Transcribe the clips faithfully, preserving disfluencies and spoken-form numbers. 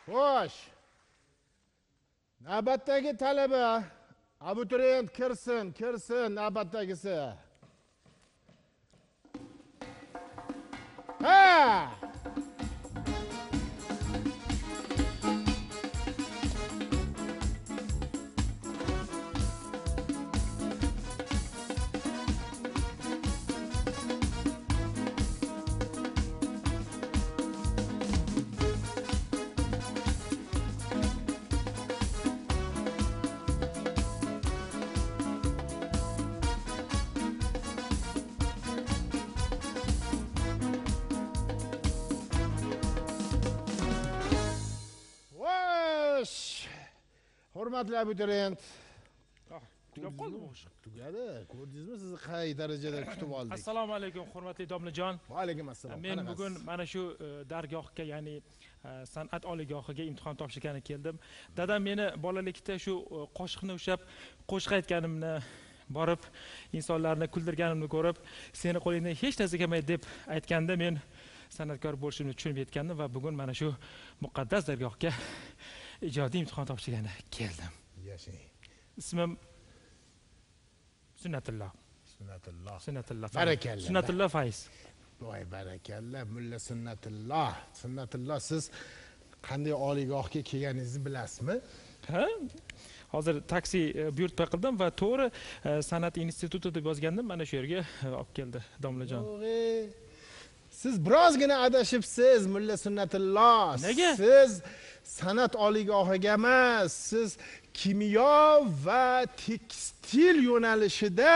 Xo'sh. Navbatdagi talaba abituriyent kirsin, kirsin navbatdagisi. Ha! Hurmatli abituriyent. Tugab qoldi bu ish. Tugadi. Ko'rdingizmi sizni qay darajada kutib oldik? Assalomu alaykum, hurmatli domlajon. Va alaykum assalom. Men bugun mana shu dargohga, ya'ni san'at oliygohiga imtihon topshirgani keldim. Dadam meni bolalikda shu qo'shiqni ushlab, qo'shiq aytganimni borib, insonlarni kuldirganimni ko'rib, seni qo'lingdan hech narsa kelmaydi deb aytganda men san'atkor bo'lishimni tushunib yetgandim va bugun mana shu muqaddas dargohga ijodiy imtihon topshirgani keldim. Yashang. Ismim Sunnatulloh. Sunnatulloh. Sunnatulloh. Barakallah. Sunnatulloh Fayz. Voy barakallah, mulla Sunnatulloh. Sunnatulloh, siz qanday oliygohga kelganingizni bilasizmi? Ha? Hozir taksi buyurtma qildim va to'g'ri san'at instituti deb yozgandim, mana shu yerga olib keldi domlajon. To'g'ri. Siz birozgina adashibsiz, mulla Sunnatulloh. Nega? Siz san'at oliygohiga emas, siz kimyo va tekstil yo'nalishida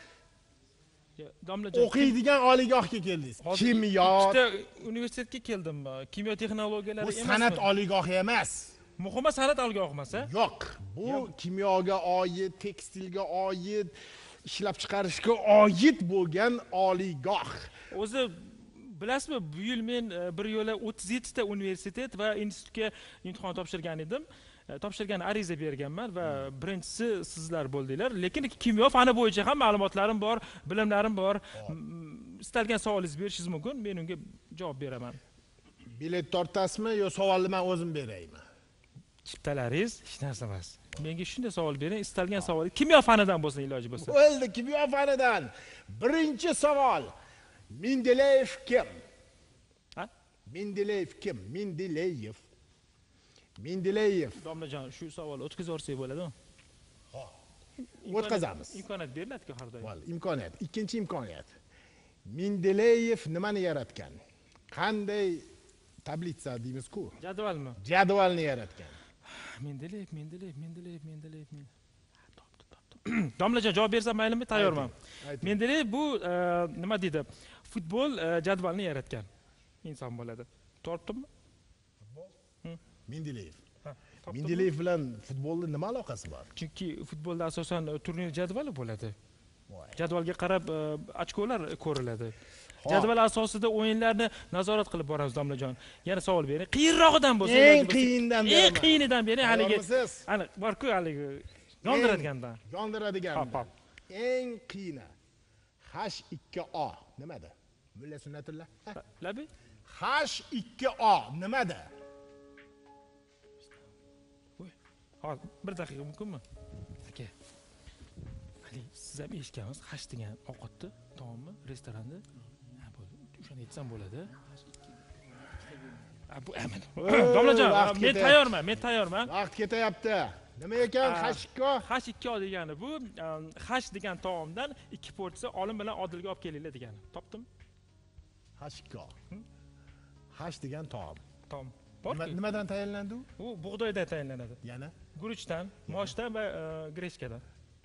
domlajon o'qiydigan oliygohga keldingiz. Kimyo. Ikkita universitetga keldim. Kimyo texnologiyalari Bu emasmi? san'at oliygohi emas. Muhimi san'at oliygohi emas, a? Yo'q. Bu kimyoga oid, tekstilga oid, ishlab chiqarishga oid bo'lgan oliygoh. O'zi bilasizmi, bu yil men bir yo'la o'ttiz yetti ta universitet va institutga imtihon topshirgan edim. Topshirgan ariza berganman va birinchisi sizlar bo'ldinglar. Lekin kimyo fani bo'yicha ham ma'lumotlarim bor, bilimlarim bor. Istalgan savolingizni berishingiz mumkin, men unga javob beraman. Bilet tortasizmi yo savolni men o'zim beraymi? Chiptalaringiz hech narsa emas. Menga shunday savol bering, istalgan savol kimyo fanidan bo'lsa, iloji bo'lsa. Bo'ldi, kimyo fanidan. Birinchi savol. Mendeleyev kim? Ha? Mendeleyev kim? Mendeleyev. Mendeleyev. Domlajon, shu savol o'tkazorsak bo'ladimi? Ha. O'tkazamiz. Imkoniyat beriladi-ku har doim. Bo'l, imkoniyat. Ikkinchi imkoniyat. Mendeleyev nimani yaratgan? Qanday tablitsa deymiz-ku? Jadvalmi? Jadvalni yaratgan. Mendeleyev, Mendeleyev, Mendeleyev, Mendeleyev. Domlajon, javob bersam maylimi? Tayyorman. Mendeleyev bu nima deydi? Futbol jadvalini yaratgan inson bo'ladi. To'g'rimi? Futbol? Mendeleyev. Mendeleyev bilan futbolning nima aloqasi bor? Chunki futbolda asosan turnir jadvali bo'ladi. Jadvalga qarab ochkolar ko'riladi. Jadval asosida o'yinlarni nazorat qilib boramiz, domlajon. Yana savol bering. Qiyinrog'idan bo'lsa, eng qiyindan beraman. Eng qiyinidan bering, haligi. Aniq, bor-ku haligi. Yondiradigandan. Yondiradigandan. Eng qiyini. H ikki O nimada? Mulla Sunnatulloh. Labi? H ikki O nimada? Hozir bir daqiqa mumkinmi? Aka. Hali siz ham eshitgansiz, H degan ovqatni, taomni restoranda. Ha, bo'ldi. O'shani aytsam bo'ladi. Ha, bu amin. Domlajon, men tayyorman, men tayyorman. Vaqt ketayapti. Nima ekan H ikki O? H ikki O degani bu H degan taomdan ikki porsiya olim bilan Odilga olib kelinglar degani. Topdim? H ikki O. H degan taom. Taom. Nimadan tayyorlanadi u? U bug'doydan tayyorlanadi. Yana? Guruchdan, moshdan va grechkadan.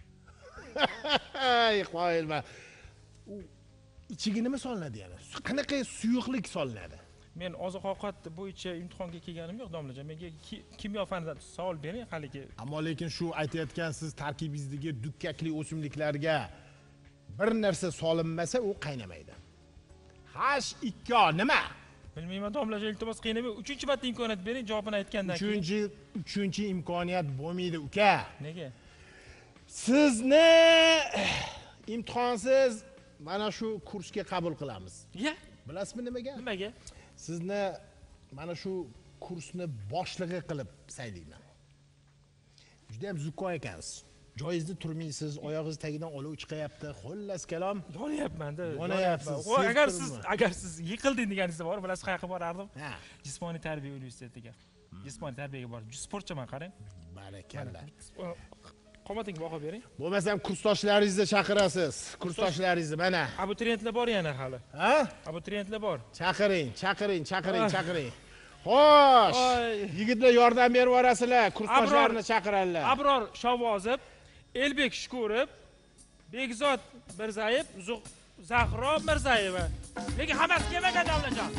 Ay, qoyilman. U ichiga nima solinadi yana? Qanaqa suyuqlik solinadi? Men oziq-ovqat bo'yicha imtihonga kelganim yo'q, domlajon. Menga kimyo fanidan savol bering, haligi. Ammo lekin shu aytayotgan siz tarkibingizdagi dukkakli o'simliklarga bir narsa solinmasa, u qaynamaydi. H ikki O nima? Bilmayman, domlajon, iltimos qiynamang. uchinchi marta imkoniyat bering, javobini aytgandan keyin. Uchinchi, uchinchi imkoniyat bo'lmaydi, uka. Nega? Sizni imtihonsiz mana shu kursga qabul qilamiz. Ya? Bilasizmi nimaga? Nimaga? Sizni mana shu kursni boshlig'i qilib saylayman. Juda ham zukko ekansiz. Joyizda turmaysiz, oyog'ingiz tagidan olov chiqayapti. Xullas kalom, Yonyapman-da. Yonyapsiz. Agar siz agar siz yiqilding deganingiz bor, bilasiz qayerga borardim? Ha. Jismoniy tarbiya universitetiga. Jismoniy tarbiyaga bordim. Sportchiman, qarang. Barakalla. Qomatingga baho bering. Bo'lmasam kursdoshlaringizni chaqirasiz. Kursdoshlaringizni mana. Abituriyentlar bor yana hali. Ha? Abituriyentlar bor. Chaqiring, chaqiring, chaqiring, chaqiring. Xo'sh. Yigitlar yordam berib yuborasizlar, kursdoshlarini chaqiradilar. Abror Shovozov, Elbek Shukurov, Bekzod Mirzayev, Zahro Mirzayeva. Lekin hammasi kelmagan Davlatjon.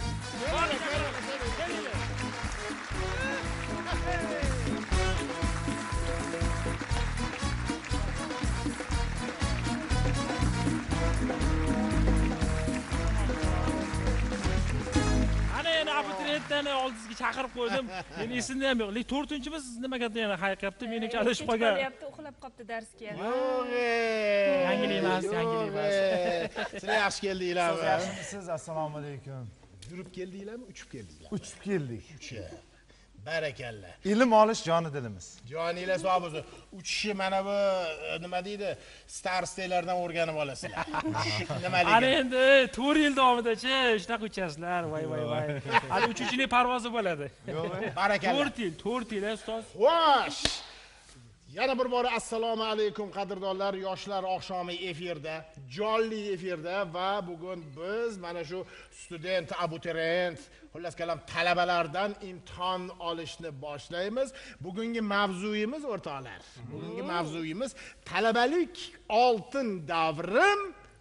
Abituriyentlarni oldingizga chaqirib qo'ydim. Men esimda ham yo'q. Lekin to'rtinchimiz nimagadir yana hayiqyapti, menimcha adashib qolgan. Uxlab qolibdi darsga. Yo'q. Yangilik emas, yangilik emas. Sizlar yaxshi keldinglarmi? Yaxshimisiz? Assalomu alaykum. Yurib keldinglarmi, uchib keldinglarmi? Uchib keldik. Uchi. Barakalla. Ilm olish joni dilimiz. Joninglar sog' bo'lsin. Uchishni mana bu nima deydi? Starsteylardan o'rganib olasizlar. Nimaligini. Ana endi to'rt yil davomida-chi, shunaqa uchasizlar. Voy voy voy. Hali uchinchi yil parvozi bo'ladi. Yo'q, barakalla. to'rt yil, to'rt yil ustoz. Xo'sh. Yana bir bor assalomu alaykum qadrdonlar, yoshlar oqshomi efirda, jonli efirda va bugun biz mana shu student, abituriyent, xullas kalom talabalardan imtihon olishni boshlaymiz. Bugungi mavzuyimiz o'rtoqlar. Bugungi mavzuyimiz talabalik oltin davrim.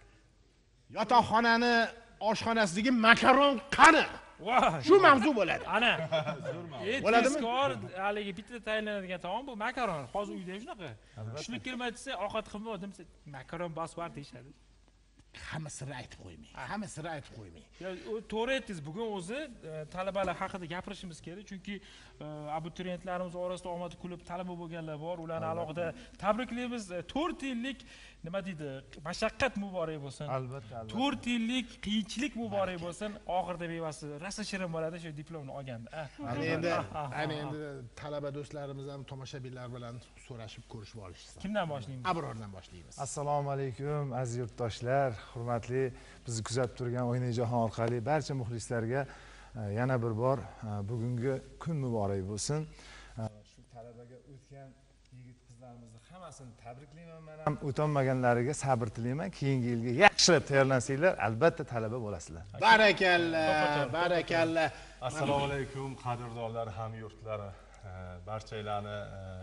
Yotoqxonani oshxonasidagi makaron qani? Shu mavzu bo'ladi. Ana. Bo'ladimi? Tezkor, haligi bitta tayyorlanadigan taom bu makaron. Hozir uyda ham shunaqa. Tushlik kelmaydi desa, ovqat qilmaydi desa, makaron basvar deyishadi. Hamma sirni aytib qo'ymang. Hamma sirni aytib qo'ymang. To'g'ri aytdingiz. Bugun o'zi talabalar haqida gapirishimiz kerak, chunki abituriyentlarimiz orasida omadi kulib talaba bo'lganlar bor. Ularni alohida tabriklaymiz. to'rt yillik nima deydi? Mashaqqat muborak bo'lsin. Albatta, albatta. to'rt yillik qiyinchilik muborak bo'lsin. Oxirida mevasi rosa shirin bo'ladi shu diplomni olganda. Ana endi, ana endi talaba do'stlarimiz ham tomoshabinlar bilan so'rashib ko'rishib olishsin. Kimdan boshlaymiz? Abrordan boshlaymiz. Assalomu alaykum aziz yurtdoshlar, hurmatli bizni kuzatib turgan O'ynayjahon orqali barcha muxlislarga yana bir bor bugungi kun muborak bo'lsin. Shu talabaga o'tgan yigit qizlarimizni hammasini tabriklayman. Men ham o'tolmaganlariga sabr tilayman. Keyingi yilga yaxshilab tayyorlansanglar, albatta talaba bo'lasizlar. Barakalla, barakalla. Assalomu alaykum qadrdonlar, hamyurtlar, barchalarni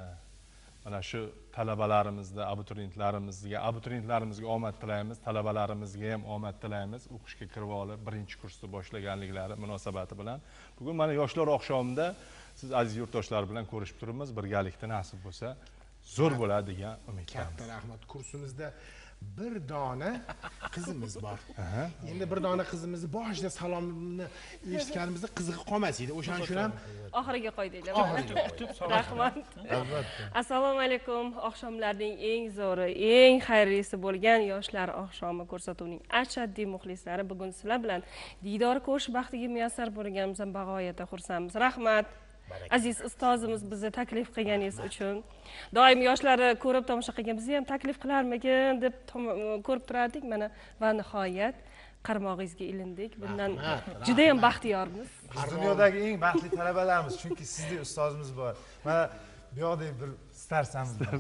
mana shu talabalarimizga, abituriyentlarimizga, abituriyentlarimizga omad tilaymiz, talabalarimizga ham omad tilaymiz. O'qishga kirib olib, birinchi kursni boshlaganliklari munosabati bilan. Bugun mana yoshlar oqshomida siz aziz yurtdoshlar bilan ko'rishib turibmiz. Birgalikda nasib bo'lsa, zo'r bo'ladi degan umiddamiz. Katta rahmat. Kursimizda bir dona qizimiz bor. Endi bir dona qizimizni boshida salomni eshitganimizda qizig'i qolmas edi. O'shaning uchun ham oxiriga qo'ydinglar. Kutib Rahmat. Assalomu alaykum. Oqshomlarning eng zo'ri, eng xayrlisi bo'lgan yoshlar oqshomi ko'rsatuvining ashaddiy muxlislari bugun sizlar bilan diydor ko'rish baxtiga muyassar bo'lganimizdan bag'oyatda xursandmiz. Rahmat. Aziz ustozimiz bizni taklif qilganingiz uchun. Doim yoshlarni ko'rib tomosha qilgan bizni ham taklif qilarmikin deb ko'rib turardik. Mana va nihoyat qarmog'ingizga ilindik. Bundan juda ham baxtiyormiz. Biz dunyodagi eng baxtli talabalarimiz, chunki sizdek ustozimiz bor. Mana bu yoqdagi bir starsamiz bor.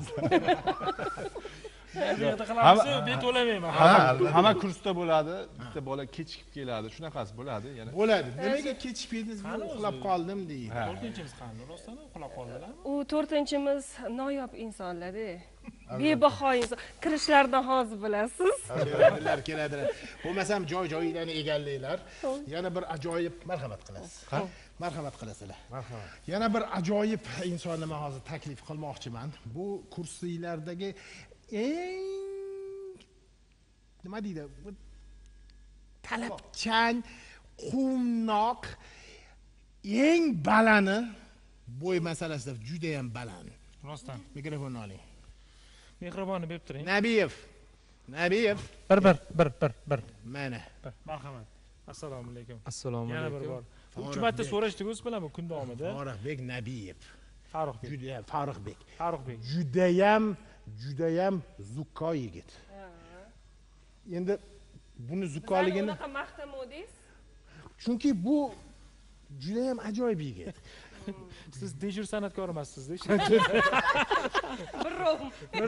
Yerda qilamiz, bet to'lamayman. Hamma kursda bo'ladi, bitta bola kechikib keladi. Shunaqasi bo'ladi, yana. bo'ladi. Nimaga kechib keldingiz? Men uxlab qoldim deydi. to'rtinchimiz qani? Rostdan uxlab qoldilar. U to'rtinchimiz noyob insonlar-da. Bebaho inson. Kirishlardan hozir bilasiz. Keladilar, keladilar. Bo'lmasam joy-joylarni egallanglar. Yana bir ajoyib marhamat qilasiz. Marhamat qilasizlar. Marhamat. Yana bir ajoyib insonni men hozir taklif qilmoqchiman. Bu kursiylardagi eng nima deydi? Talabchan, quvnoq, eng balani bo'y masalasida juda ham baland. Rostdan. Mikrofonni oling. Mehribonni berib turing. Nabiyev. Nabiyev. Bir bir bir bir bir. Mana. Marhamat. Assalomu alaykum. Assalomu Yana bir alaykum. bor uch marta so'rashdik o'zi bilan bu kun davomida. Farruxbek Nabiyev. Farruxbek. Juda Farruxbek. Farruxbek. Judayam, judayam zukko yigit. Endi buni zukkoligini unaqa maqtamovdingiz? chunki bu judayam ajoyib yigit. Siz dejur san'atkor emassiz-da. Birrov.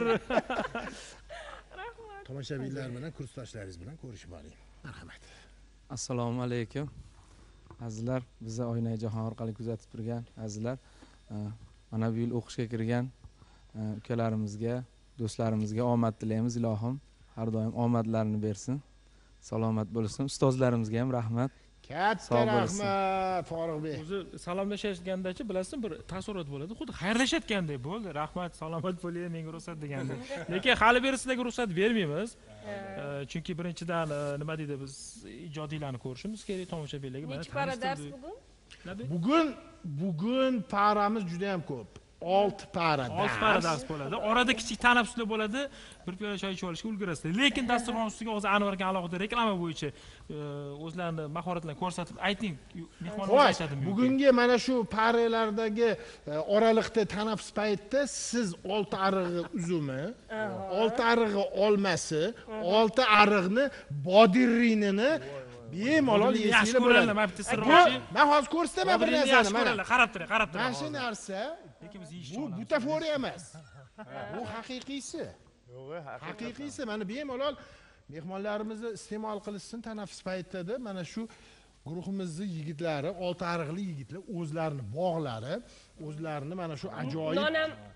Tomoshabinlar bilan, kursdoshlaringiz bilan ko'rishib oling. Marhamat. Assalomu alaykum. Azizlar, bizni Oyna jahon orqali kuzatib turgan azizlar, mana bu yil o'qishga kirgan ukalarimizga, do'stlarimizga omad tilaymiz. Ilohim har doim omadlarini bersin. Salomat bo'lsin. Ustozlarimizga ham rahmat. Katta rahmat Farruxbek. O'zi salomlashayotgandachi bilasizmi, bir taassurot bo'ladi. Xuddi xayrlashayotgandek bo'ldi. Rahmat, salomat bo'ling, menga ruxsat deganda. Lekin hali beri sizlarga ruxsat bermaymiz. Chunki birinchidan nima deydi, biz ijodiylarni ko'rishimiz kerak, tomoshabinlarga mana Nechi para dars bugun? Bugun bugun paramiz juda ham ko'p. olti para dars. olti para dars bo'ladi. Orada kichik tanaffuslar bo'ladi. Bir piyola choy ichib olishga ulgurasiz. Lekin dasturxon ustiga hozir Anvar aka alohida reklama bo'yicha o'zlarini mahoratlarini ko'rsatib ayting, mehmonlarga aytadimi? Bugungi mana shu paralardagi oraliqda tanaffus paytida siz olti arig'i uzumi, olti arig'i olmasi, olti ariqni bodirinini bemalol yeyishinglar bo'ladi. Men bitta sir ochib, men hozir ko'rsataman bir narsani. Mana qarab turing, qarab turing. Mana shu narsa lekin biz yeyish bu butaforiya emas. Bu haqiqiysi. Haqiqiysi. Mana bemalol mehmonlarimizni iste'mol qilishsin tanaffus paytida mana shu guruhimizning yigitlari, olti ariqli yigitlar o'zlarini bog'lari, o'zlarini mana shu ajoyib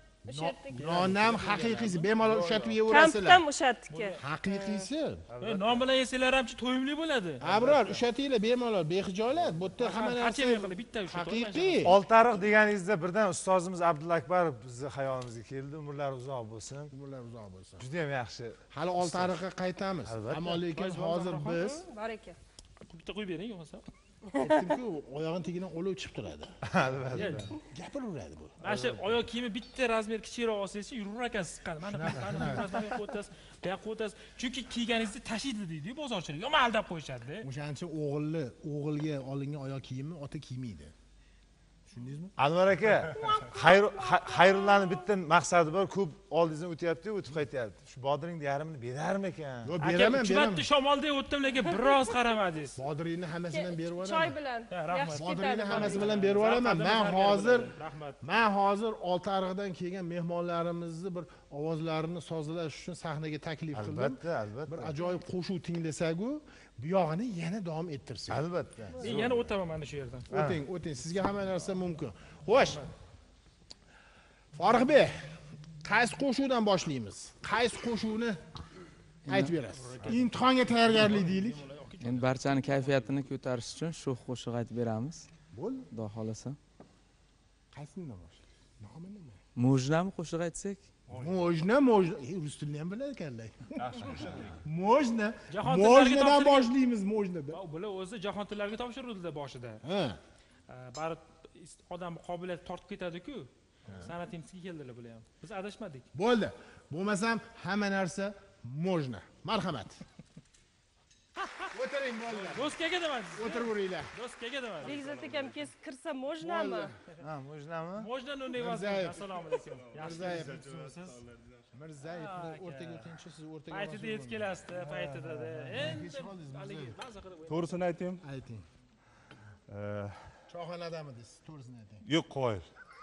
nonam haqiqiysi bemalol ushatib yeyaverasizlar. Kampdan ushatdiki. Haqiqiysi. Non bilan yesalar ham to'yimli bo'ladi. Abror, ushatinglar bemalol, behijolat. Bu yerda hamma narsa bitta ushat. haqiqiy. Oltariq deganingizda birdan ustozimiz Abdulla Akbarov bizni xayolimizga keldi. Umrlari uzoq bo'lsin. Umrlar uzoq bo'lsin. Juda ham yaxshi. Hali oltariqqa qaytamiz. Ammo lekin hozir biz Bor ekan. Bitta qo'yib bering, bo'lmasa. aytdimku, oyog'in tagidan olov chiqib turadi. Albatta. Gapiraveradi bu. Mana shu oyoq kiyimi bitta razmer kichikroq olsangiz, yurar ekan siqqan. Mana bu qo'tasiz, bu yoqqa o'tasiz. Chunki kiyganingizni tashiydi deydi bozorchilar. Yomon aldab qo'yishadi. O'shaning uchun o'g'illi, o'g'ilga olingan oyoq kiyimni ota kiymaydi. Tushundingizmi? Anvar aka, Xayrullohning bitta maqsadi bor, ko'p oldingizdan o'tyapti, o'tib qaytyapti. Shu Bodirning yarmini berarmi ekan? Yo'q, beraman, beraman. Bitta shamolda o'tdim, lekin biroz qaramadingiz. Bodirning hammasidan berib yuboraman. Choy bilan. Rahmat. Bodirning hammasi bilan berib yuboraman. Men hozir, men hozir Oltiariqdan kelgan mehmonlarimizni bir ovozlarini sozlash uchun sahnaga taklif qildim. Albatta, albatta. Bir ajoyib qo'shuv tinglasak-ku, bu yog'ini yana davom ettirsak. Albatta. Men yana o'taman mana shu yerdan. O'ting, o'ting. Sizga hamma narsa mumkin. Xo'sh. Farruxbek, qaysi qo'shuvdan boshlaymiz? Qaysi qo'shuvni aytib berasiz? Imtihonga tayyorgarlik deylik. Endi barchaning kayfiyatini ko'tarish uchun shu qo'shiq aytib beramiz. Bo'ldi. Xudo xolasa. Qaysidan boshlaymiz? Nomi nima? Mujnami qo'shiq aytsak? Mojna, mojna. Rus tilini ham bilar ekanlar. Mojna. Jahon tillariga Mojnadan boshlaymiz, mojnadan. Bular o'zi jahon tillariga topshirildi boshida. Ha. Barib odam qobiliyat tortib ketadi-ku. San'at imtisiga keldilar bular ham. Biz adashmadik. Bo'ldi. Bo'lmasam hamma narsa mojna. Marhamat. O'tiring bolalar. Doskaga deman. O'tiraveringlar. Doskaga deman. Bekzod akam kes kirsa mojnami? Ha, mujnami? Mojna nuni emas. Assalomu alaykum. Yaxshimisiz? Mirzayevni o'rtaga o'tinchi, siz o'rtaga Paytida yetib kelasiz, paytida. Endi haligi ba'zi qilib. To'g'risini aytayim. ayting. Choyxonadamisiz? To'g'risini ayting. Yo'q, qo'yil.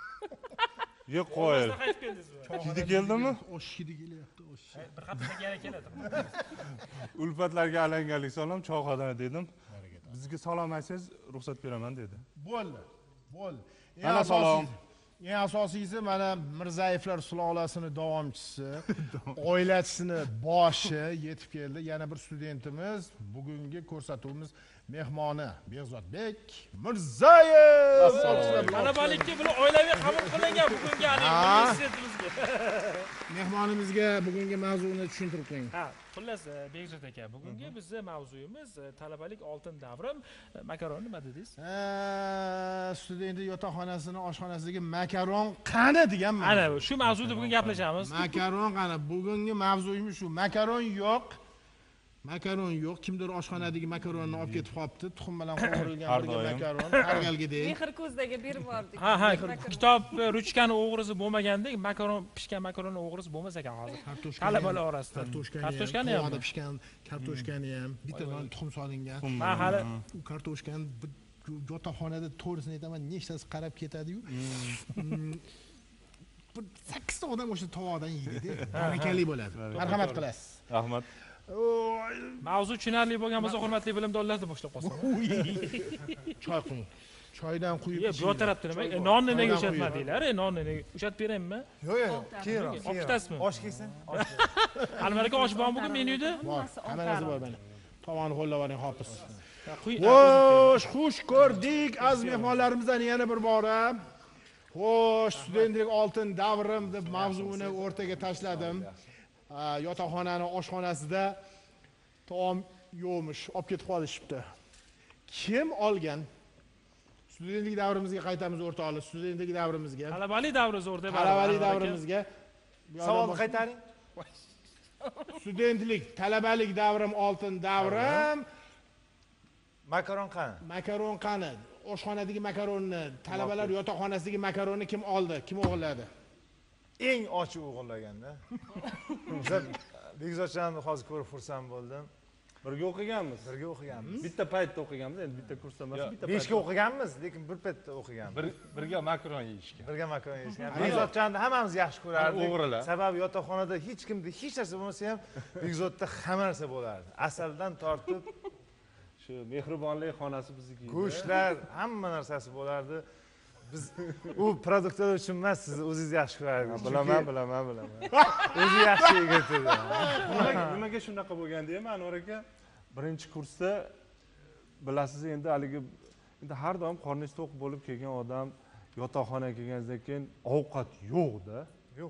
Yo'q, qo'yil. Qaytib keldingiz bu. Hidi keldimi? Osh hidi kelyapti, osh. Bir haftadan keyin keladi. Ulfatlarga alangalik salom, choyxona dedim. Bizga salom aytsangiz, ruxsat beraman dedi. Bo'ldi. Bo'ldi. Mana salom. Eng asosiysi mana Mirzayevlar sulolasining davomchisi, oilasini boshi yetib keldi. Yana bir studentimiz, bugungi ko'rsatuvimiz mehmoni Bekzodbek Mirzayev. Talabalikka bular oilaviy qabul qilingan bugungi universitetimizga. Mehmonimizga bugungi mavzuni tushuntirib qo'ying. Ha, xullas Bekzod aka, bugungi bizning mavzuyimiz talabalik oltin davrim. Makaron nima dedingiz? Student yotoqxonasini oshxonasidagi makaron qani degan ma'no. Ana shu mavzuda bugun gaplashamiz. Makaron qani? Bugungi mavzuyimiz shu. Makaron yo'q. Makaron yo'q, kimdir oshxonadagi makaronni olib ketib qolibdi. Tuxum bilan qovurilgan birga makaron, qargalgidek. Mehr ko'zdagi berib yubordik. Ha, ha, kitob ruchkani o'g'risi bo'lmagandek, makaron pishgan makaronni o'g'risi bo'lmas ekan hozir. Talabalar orasida. Kartoshkani ham, tovada pishgan kartoshkani ham, bitta tuxum solingan. Ha, hali u kartoshkani yotoqxonada to'g'risini aytaman, nechtasi qarab ketadi-yu. Bir sakkiz ta odam o'sha tovoqdan yeydi-da. Barakali bo'ladi. Marhamat qilasiz. Rahmat. Mavzu tushunarli bo'lgan bo'lsa, hurmatli bilimdonlarni boshlab qolsin. Choy quying. Choydan quyib. Yo'q, bu tarafda nima? Nonni nega o'shatmadinglar? E, nonni nega o'shatib beraymi? Yo'q, yo'q, keyinroq. Olib ketasizmi? Osh kelsin. Almaraka osh bormi bugun menyuda? Bor. Hammasi bor mana. Tovonni qo'llab oling, hofiz. Qo'y. Xo'sh, xush ko'rdik aziz mehmonlarimizdan yana bir bora. Xo'sh, studentlik oltin davrim deb mavzuni o'rtaga tashladim. Yotoqxonaning oshxonasida taom yo'qmish, olib ketib qolishibdi. Kim olgan? Studentlik davrimizga qaytamiz o'rtoqlar, studentlik davrimizga. Talabalik davri zo'r deb. Talabalik davrimizga. Savolni qaytaring. Studentlik, talabalik davrim oltin davrim. Makaron qani? Makaron qani? Oshxonadagi makaronni, talabalar yotoqxonasidagi makaronni kim oldi? Kim o'g'irladi? Eng ochiq o'g'irlaganda. Biz Bekzodjonni hozir ko'rib xursand bo'ldim. Birga o'qiganmiz. Birga o'qiganmiz. Bitta paytda o'qiganmiz, endi bitta kursda emas, bitta besh ga o'qiganmiz, lekin bir paytda o'qiganmiz. Birga makaron yeyishgan. Birga makaron yeyishgan. Bekzodjonni hammamiz yaxshi ko'rardik. O'g'rilar. Sababi yotoqxonada hech kimda hech narsa bo'lmasa ham Bekzodda hamma narsa bo'lardi. Asaldan tortib shu mehribonlik xonasi bizniki. Go'shtlar, hamma narsasi bo'lardi. Biz u produktlar uchun emas, siz o'zingiz yaxshi ko'rardingiz. Bilaman, bilaman, bilaman. O'zi yaxshi yigit edi. Nimaga shunaqa bo'lgan deyman, Anvar aka? Birinchi kursda bilasiz, endi haligi endi har doim qorningiz to'q bo'lib kelgan odam yotoqxonaga kelgandan keyin ovqat yo'q-da. Yo'q.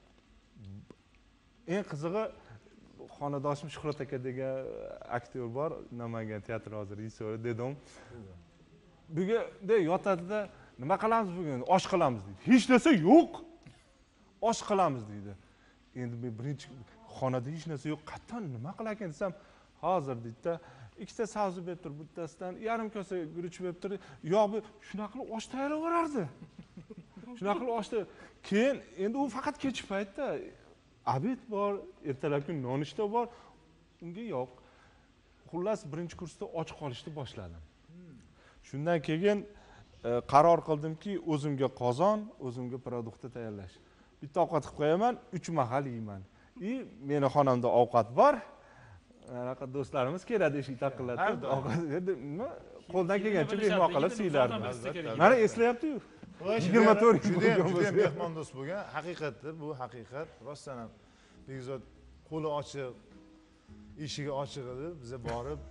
Eng qizig'i xonadoshim Shuhrat aka degan aktyor bor, Namangan teatr hozir rejissyori dedim. Bugun yotadi-da, nima qilamiz bugun? Osh qilamiz deydi. Hech narsa yo'q. Osh qilamiz deydi. Endi men birinchi xonada hech narsa yo'q. Qattan nima qilar ekan desam, hozir deydi-da, ikkita sabzi berib turib, bittasidan yarim kosa guruch berib turib, yo'q bu shunaqa qilib osh tayyorlab yuborardi. Shunaqa qilib oshni keyin endi u faqat kechki paytda obed bor, ertalabki nonushta bor, unga yo'q. Xullas birinchi kursda och qolishni boshladim. Shundan keyin qaror qildimki, o'zimga qozon, o'zimga produktni tayyorlash. Bitta ovqat qilib qo'yaman, uch mahal yeyman. I meni xonamda ovqat bor. Anaqa do'stlarimiz keladi, eshik taqillatib, ovqat nima qo'ldan kelgancha mehmon qilib siylardi. Mana eslayapti-yu. yigirma to'rt juda mehmondo'st bo'lgan. Haqiqatdir, bu haqiqat. Rostdan ham Bekzod qo'li ochiq, eshigi ochiq edi. Biz borib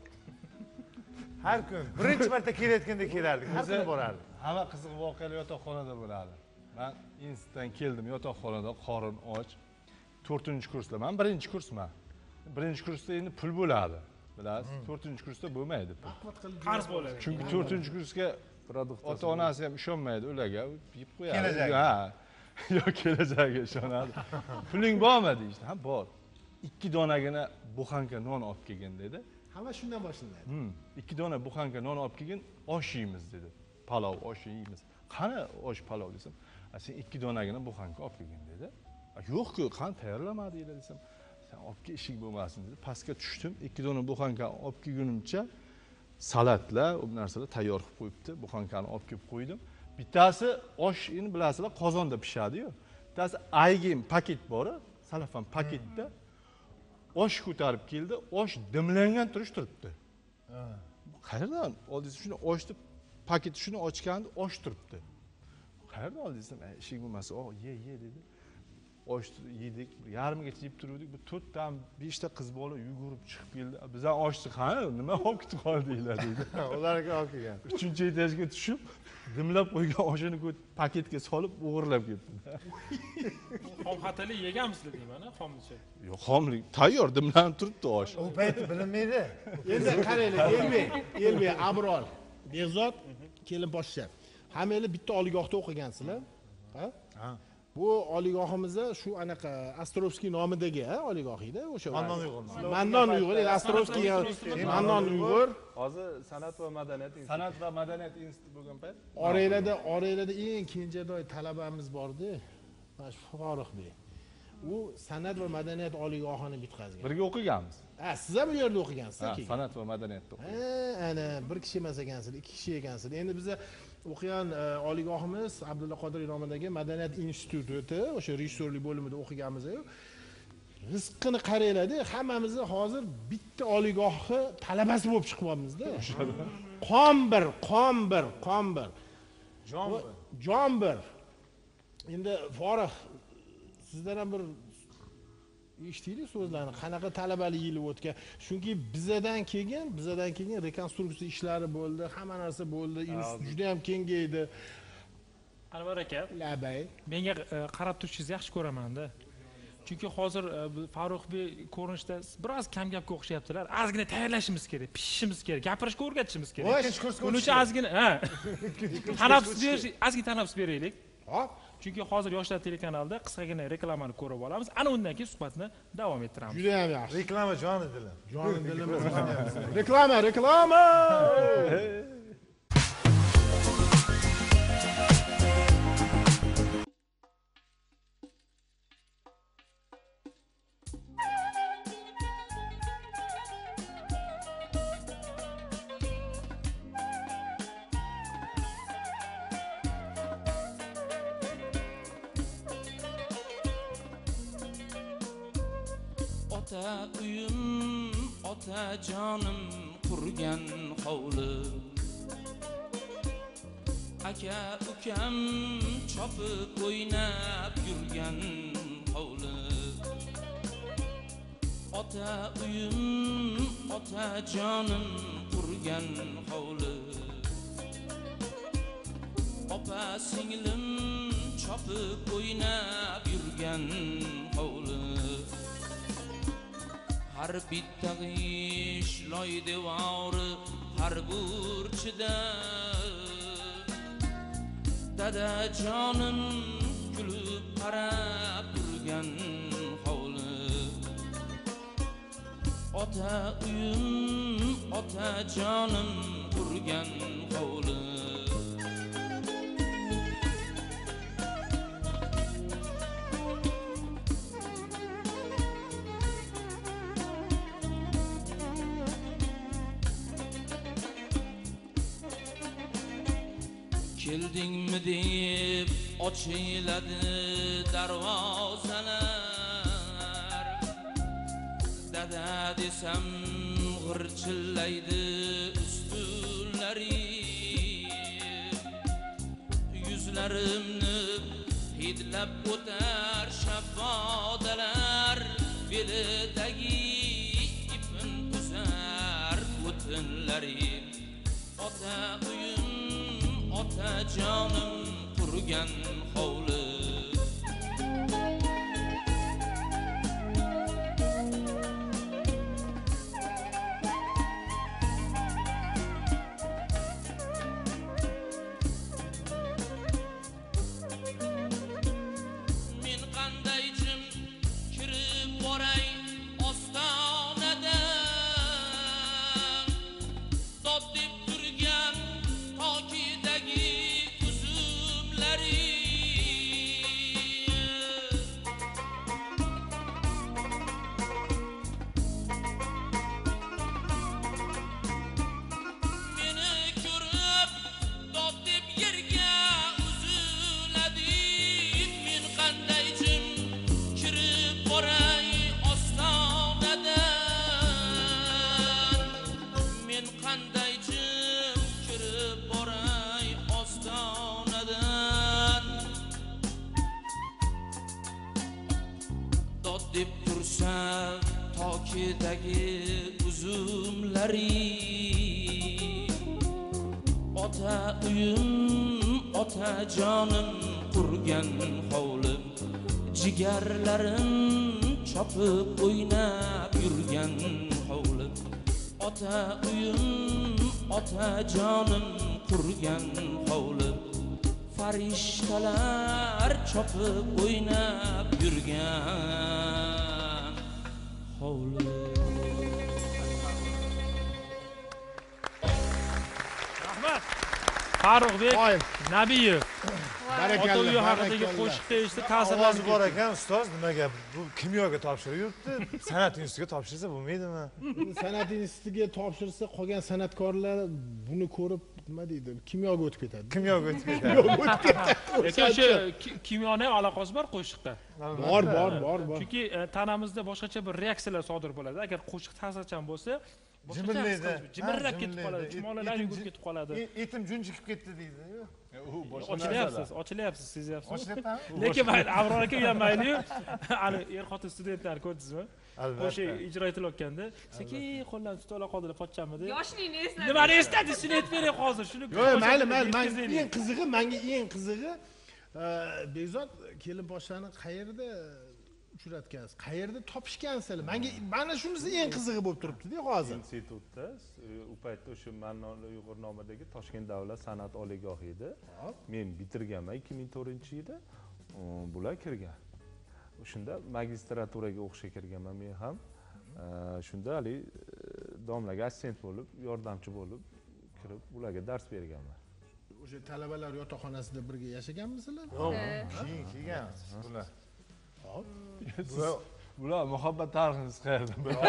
har kun birinchi marta kelayotganda kelardik, har kuni borardik. Hamma qiziq voqealar yotoqxonada bo'ladi. Men institutdan keldim, yotoqxonada qorin och. to'rtinchi kursda, men birinchi kursman. Birinchi kursda endi pul bo'ladi. Bilasiz, to'rtinchi kursda bo'lmaydi pul. Qarz bo'ladi. Chunki to'rtinchi kursga ota-onasi ham ishonmaydi ularga, yeb qo'yadi. Kelajak. Ha. Yo'q, kelajagiga ishonadi. Puling bormi deydi. Ha, bor. ikki donagina buxanka non olib kelgin dedi. Hamma shundan boshlanadi. Hmm, ikki dona buxanka non olib kelgin, osh yeymiz dedi. Palov, osh yeymiz. Qani osh palov desam, sen ikki donagina buxanka olib kelgin dedi. Yo'q-ku, qani tayyorlamadinglar desam, sen olib kel, ishing bo'lmasin dedi. Pastga tushdim, ikki dona buxanka olib kelgunimcha salatlar, u narsalar tayyor qilib qo'yibdi. Buxankani olib kelib qo'ydim. Bittasi osh, endi bilasizlar, qozonda pishadi-yu. Bittasi aygin paket bor, salafan paketda osh ko'tarib keldi, osh dimlangan turish turibdi. Ha. Qayerdan oldingiz shuni oshni paketni shuni ochganda osh turibdi. Qayerdan oldingiz? Ishing bo'lmasa, "O, ye, ye" dedi. Osh yedik, yarmigacha yeb turdik. Bu to'rtdan beshta qiz bola yugurib chiqib keldi. Bizdan oshni qani, nima olib ketib qoldinglar dedi. Ularga olib kelgan. uchinchi etajga tushib, dimlab qo'ygan oshini paketga solib o'g'irlab ketdim. Xom xatali yeganmisiz deyman, xomcha. Yo'q, xomlik tayyor dimlanib turibdi osh. U payt bilinmaydi. Endi qaranglar, Elbek, Elbek, Abror, Bekzod kelin poshsha. Hammanglar bitta oliygohda o'qigansizlar. Ha? Ha. bu oliygohimizda shu anaqa Astrovskiy nomidagi oliygohida o'sha Mannon Uyg'ur. Mannon Uyg'ur, Astrovskiy Mannon Uyg'ur. Hozir san'at va madaniyat san'at va madaniyat instituti bo'lgan payt Orelada, Orelada eng kenjadoy talabamiz bor-da. Mana shu Farruxbek. U san'at va madaniyat oliygohini bitkazgan. birga o'qiganmiz. Ha, siz ham bu yerda o'qigansiz, Ha, keyin. san'at va madaniyatda o'qigan. Ha, ana bir kishi emas ekansizlar, ikki kishi ekansizlar. Endi biz o'qigan oliygohimiz Abdulla Qodiriy nomidagi Madaniyat instituti, o'sha rejissyorlik bo'limida o'qiganmiz-ku. Rizqini qaranglar-da, hammamizni hozir bitta oliygohni talabasi bo'lib chiqyapmiz-da. Qon bir, qon bir, qon bir. Jon bir. Jon bir. Endi Farruh, sizdan ham bir eshitdik so'zlarni, qanaqa talabalik yili o'tgan. Chunki bizadan keyin, bizadan keyin rekonstruksiya ishlari bo'ldi, hamma narsa bo'ldi, institut juda ham kengaydi. Anvar aka, Labay. menga qarab turishingizni yaxshi ko'raman-da. Chunki hozir Farruxbek ko'rinishda biroz kam gapga o'xshayaptilar. Ozgina tayyorlashimiz kerak, pishishimiz kerak, gapirishga o'rgatishimiz kerak. Buning uchun ozgina, ha. Tanaffus berish, ozgina tanaffus beraylik. Hop. Chunki hozir Yoshlar telekanalida qisqagina reklamani ko'rib olamiz. Ana undan keyin suhbatni davom ettiramiz. Juda ham yaxshi. Reklama joni dilim. Joni dilimiz. Reklama, reklama. Ota uyim, ota jonim qurgan hovli. Aka ukam chopib o'ynab yurgan hovli. Ota uyim, ota jonim qurgan hovli. Opa singlim chopib o'ynab yurgan hovli. Har bitta g'ish loy devori har burchida dada jonim kulib qarab turgan hovli. Ota uyim, ota jonim qurgan hovli. Keldingmi deb ochiladi darvozalar. Dada desam g'irchillaydi ustunlari. Yuzlarimni hidlab o'tar shabbodalar. Belidagi ipin uzar o'tinlari. Ota uyim, ota jonim qurgan hovli. Men qanday jim kirib boray ostonadan. Dod deb turgan tokidagi uzumlari. Meni ko'rib dod deb yerga uziladi. Men qanday jim kirib boray ostonadan. Men qanday jim kirib boray ostonadan. Dod deb tursa tokidagi uzumlari. Ota uyim, ota jonim qurgan hovlim. Jigarlarim chopib o'ynab yurgan hovlim. Ota uyim, ota jonim qurgan hovlim. farishtalar chopib o'ynab yurgan hovli. Rahmat. Farruxbek Nabiyev. Barakalla. Ota uyi haqidagi qo'shiqda eshitib ta'sirlanib ovozi bor ekan ustoz, nimaga bu kimyoga topshirib yuribdi? San'at institutiga topshirsa bo'lmaydimi? San'at institutiga topshirsa qolgan san'atkorlar buni ko'rib nima deydi? Kimyoga o'tib ketadi. Kimyoga o'tib ketadi. Lekin o'sha kimyoning aloqasi bor qo'shiqda. Bor, bor, bor, bor. Chunki tanamizda boshqacha bir reaksiyalar sodir bo'ladi. Agar qo'shiq ta'sirchan bo'lsa, jimirlaydi, jimirlab ketib qoladi, chumolalar yugurib ketib qoladi. Etim junjikib ketdi deydi. Ochilyapsiz, ochilyapsiz, sezyapsiz. Ochilyaptimi? Lekin mayli, Abror aka ham mayli-yu. Ani er-xotin studentlarni ko'rdingizmi? Albatta. O'sha ijro etilayotganda, sekin qo'llarni tutib ola qoldilar, pochchamidi. Yoshlikni esladi. Nimani esladi, shuni aytib bering hozir. Shuni Yo'q, mayli, mayli. Menga eng qizig'i, menga eng qizig'i Bekzod kelinposhlarni qayerda uchratgansiz? Qayerda topishgansizlar? Menga mana shunisi eng qizig'i bo'lib turibdi-da hozir. Institutda u paytda o'sha Mannor Uyg'urnomidagi Toshkent davlat san'at oliygohi edi. Men bitirganman ikki ming to'rtinchi yilda. Bular kirgan. Shunda magistraturaga o'qishga kirganman men ham. Shunda hali domlaga assistent bo'lib, yordamchi bo'lib kirib, ularga dars berganman. O'sha talabalar yotoqxonasida birga yashaganmisizlar? Yo'q, keyin kelganmiz bular. Hop. Bular muhabbat tarixini qayerdan biladi?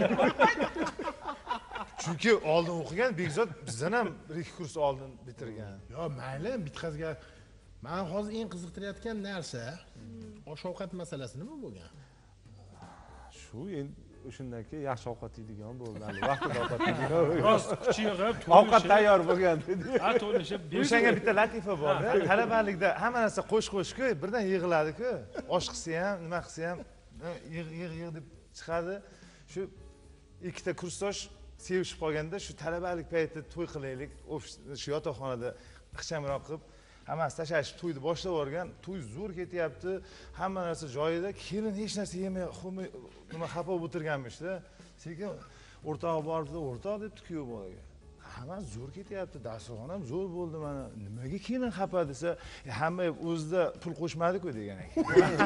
Chunki oldin o'qigan Bekzod bizdan ham bir ikki kurs oldin bitirgan. Yo, mayli, bitqazga. Men hozir eng qiziqtirayotgan narsa osh-ovqat masalasi nima bo'lgan? Shu endi o'shandan keyin yaxshi ovqat yeydigan bo'ldi. Vaqtida ovqat yeydigan. Rost kuchayib, ovqat tayyor bo'lgan dedi. Ha, to'lishib. O'shanga bitta latifa bor-da. Talabalikda hamma narsa qo'sh-qo'shku, birdan yig'iladi-ku. Osh qilsa ham, nima qilsa ham yig'-yig' deb chiqadi. Shu ikkita kursdosh sevishib qolganda, shu talabalik payti to'y qilaylik, shu yotoqxonada ixchamroq qilib, hammasi tashlashib to'yni boshlab yuborgan. To'y zo'r ketyapti, hamma narsa joyida. Kelin hech narsa yemay, xumay, nima xafa bo'lib o'tirganmish-da. Sekin o'rtog'i bordi, o'rtoq debdi kuyov bolaga. Hamma zo'r ketyapti, dasturxon ham zo'r bo'ldi mana. Nimaga kelin xafa desa, hamma o'zida pul qo'shmadi-ku degan ekan.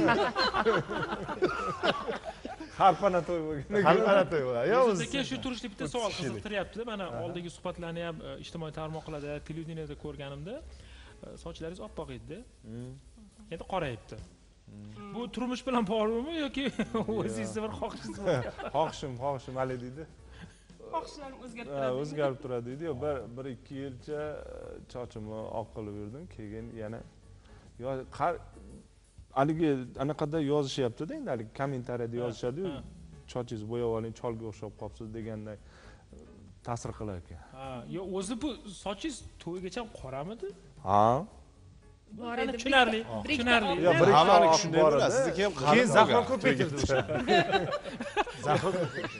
Harpana to'y bo'lgan. Harpana to'y bo'ladi. Yo, lekin shu turishda bitta savol qiziqtiryapti. Mana oldingi suhbatlarni ham ijtimoiy tarmoqlarda, televideniyada ko'rganimda sochlaringiz oppoq edi. Endi qorayibdi. Bu turmush bilan bog'liqmi yoki o'zingizning bir xohishingiz bormi? Xohishim, xohishim hali deydi. Xohishlarim o'zgarib turadi. O'zgarib turadi deydi. Yo, bir bir ikki yilcha sochimni oq qilib yurdim, keyin yana yo haligi anaqada yozishyapti-da, endi haligi kommentariyada yozishadi-yu, sochingizni bo'yab oling, cholga o'xshab qolibsiz deganday ta'sir qilar ekan. Ha, yo o'zi bu sochingiz to'ygacha qoramidi? Ha. Bor edi. Tushunarli, tushunarli. Yo, bir Hammalik shunday bo'ladi. Sizniki ham keyin zahro ko'paytirdi o'sha. Zahro.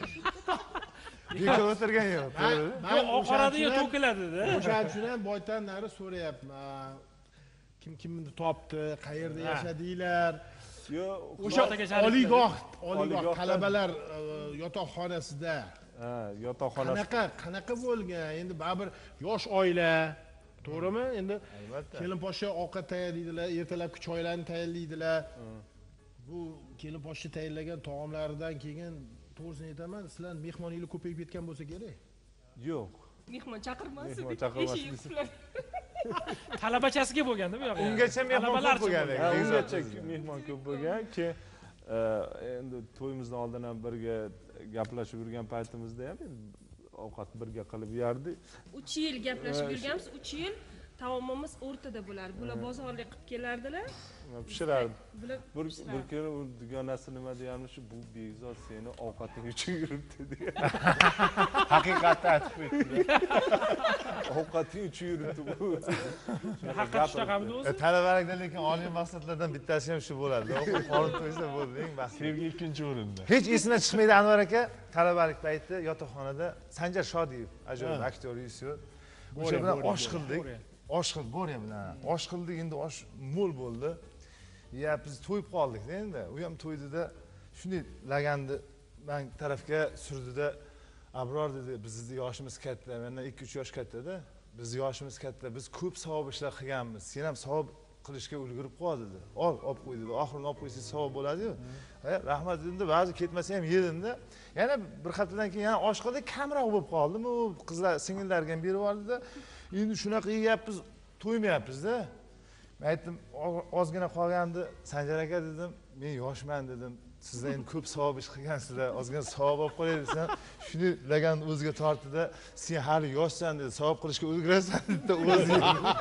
Bekor o'tirgan yo'q. Men oqaradi yo to'kiladi-da. O'shaning uchun ham boydan nari so'rayapman. Kim kimni topdi, qayerda yashadinglar? Yo, o'sha oliygoh, oliygoh talabalar yotoqxonasida. Ha, yotoqxonasi. Qanaqa, qanaqa bo'lgan? Endi baribir yosh oila, to'g'rimi? Endi kelinposhsha ovqat tayyorlaydilar, ertalabki choylarni tayyorlaydilar. Bu kelinposhsha tayyorlagan taomlardan keyin to'g'risini aytaman, sizlar mehmoniylar ko'payib ketgan bo'lsa kerak. Yo'q. Mehmon chaqirmasin. Mehmon chaqirmasin. Talabachasiga bo'lganda bu yo'q. Ungacha mehmon ko'p bo'lgan ekan. Ungacha mehmon ko'p bo'lgan. Keyin endi to'yimizdan oldin ham birga gaplashib yurgan paytimizda ham ovqat birga qilib yerdik. uch yil gaplashib yurganmiz, uch yil taomimiz o'rtada bo'lardi. Bular bozorlik qilib kelardilar. Pishirardi. Bir bir kuni u dugonasi nima deyarmish, bu Bekzod seni ovqating uchun yuribdi degan. Haqiqatni aytib qo'ydi. Ovqating uchun yuribdi bu. Haqiqat shunaqamidi o'zi? Talabalikda lekin oliy maqsadlardan bittasi ham shu bo'ladi. Ovqat olib qo'ysa bo'ldi, eng baxtli. Sevgi ikkinchi o'rinda. Hech esidan chiqmaydi Anvar aka, talabalik payti yotoqxonada Sanjar Shodiyev, ajoyib aktyor, rejissyor. O'sha bilan osh qildik. Osh qilib Borya bilan. Osh qildik, endi osh mo'l bo'ldi. Ya biz to'yib qoldik-da endi. U ham to'ydida shunday laganni men tarafga surdida, Abror dedi, bizni yoshimiz katta, mendan ikki uch yosh katta-da. biz yoshimiz katta, biz ko'p savob ishlar qilganmiz. Sen ham savob qilishga ulgurib qol dedi. Ol, olib qo'y dedi. Oxirini olib qo'ysangiz savob bo'ladi-yu. Ha, rahmat dedim-da, ba'zi ketmasa ham yedim-da. Yana bir haftadan keyin yana osh qildik, kamroq bo'lib qoldimi? U qizlar, singillarga ham berib oldi-da. Endi shunaqa yeyapmiz, to'ymayapmiz-da. Men aytdim, ozgina qolgandi, Sanjar aka dedim, men yoshman dedim. Sizlar endi ko'p savob ish qilgansizlar, ozgina savob olib qo'yay desam, shuni laganni o'ziga tortdi-da, sen hali yoshsan dedi, savob qilishga ulgurasan dedi o'zi.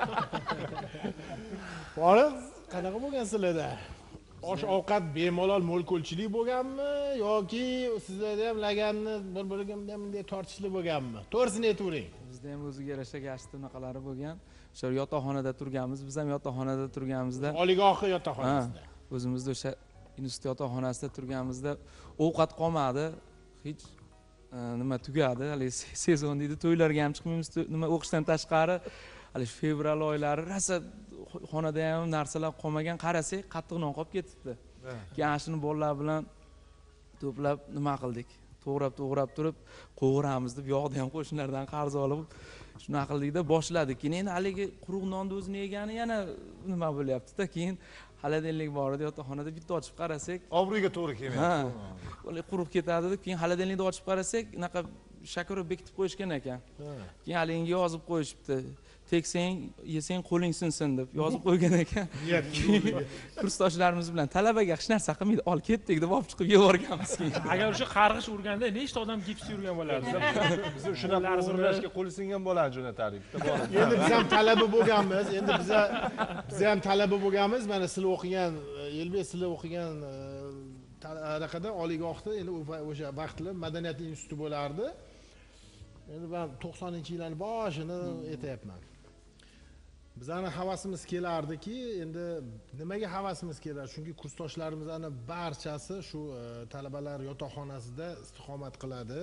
Boriq, qanaqa bo'lgan sizlarda? Osh ovqat bemalol mo'l-ko'lchilik bo'lganmi yoki sizlarda ham laganni bir-biriga bunday tortishli bo'lganmi? To'g'risini aytavering. Bizda ham o'ziga yarasha gashti bunaqalari bo'lgan. O'sha yotoqxonada turganmiz, biz ham yotoqxonada turganimizda, oliygohi yotoqxonasida. O'zimizda o'sha institut yotoqxonasida turganimizda ovqat qolmadi, hech nima tugadi, hali sezon deydi, to'ylarga ham chiqmaymiz, nima o'qishdan tashqari, hali fevral oylari rosa xonada ham narsalar qolmagan, qarasak qattiq non qolib ketibdi. Keyin shuni bolalar bilan to'plab nima qildik? To'g'rab to'g'rab turib qo'g'iramiz deb yog'ni ham qo'shnilardan qarz olib shuna qildikda boshladik. Keyin endi haligi quruq nonni o'zini yegani yana nima bo'lyapti-da, keyin xaladenlik bor edi yotoqxonada, bitta ochib qarasak, obro'ga to'g'ri kelmayapti. Ha, quruq ketadi deb keyin xaladenlikni ochib qarasak, unaqa shakar bekitib qo'yishgan ekan. Keyin haligiga yozib qo'yishibdi. Teksang, yesang qo'ling sinsin deb yozib qo'ygan ekan. Kursdoshlarimiz bilan talabaga hech narsa qilmaydi, ol ketdik deb olib chiqib yeb o'rganamiz. Agar o'sha qarg'ish urganda nechta odam gips yurgan bo'lardi? Biz shunaqa o'rnashga qo'li singan bolani jo'natardik. Endi biz ham talaba bo'lganmiz. Endi biz biz ham talaba bo'lganmiz. Mana sizlar o'qigan, Elbek sizlar o'qigan anaqada oliygohda endi o'sha vaqtlar madaniyat instituti bo'lardi. Endi men to'qsoninchi yillarning boshini aytayapman. Bizning havasimiz kelardiki, endi nimaga havasimiz keladi? Chunki kursdoshlarimizning barchasi shu talabalar yotoqxonasida istiqomat qiladi.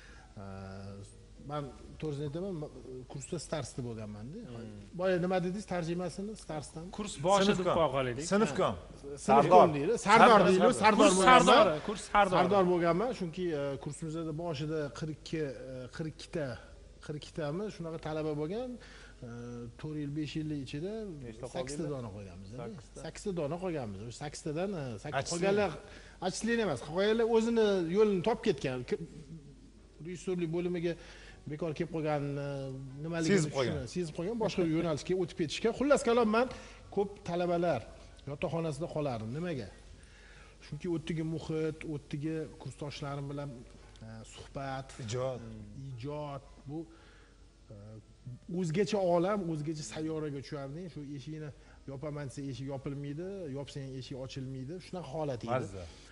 Men to'g'risini aytaman, kursda starsda bo'lganman-da. Boya nima dedingiz tarjimasini starsdan? Kurs boshi deb qo'ygandik. Sinfkom. Sardor deydi. Sardor deydi. Sardor Sardor, kurs Sardor. Sardor bo'lganman, chunki kursimizda boshida qirq ikki qirq ikkita qirq ikkitami shunaqa talaba bo'lgan. to'rt yil besh yillik ichida sakkizta dona qo'yganmiz. sakkizta dona qo'yganmiz. O'sha sakkiztadan sakkiz qolganlar achchiqlik emas. Qolganlar o'zini yo'lini topib ketgan. Rejissyorlik bo'limiga bekor kelib qolgan, nimaligini sezib qolgan, sezib qolgan, boshqa yo'nalishga o'tib ketishgan. Xullas kalom, men ko'p talabalar yotoqxonasida qolardim. Nimaga? Chunki o'tdagi muhit, o'tdagi kursdoshlarim bilan suhbat, ijod, ijod bu o'zgacha olam, o'zgacha sayyoraga tusharding. Shu eshikni yopaman desa eshik yopilmaydi, yopsang eshik ochilmaydi. Shunaqa holat edi.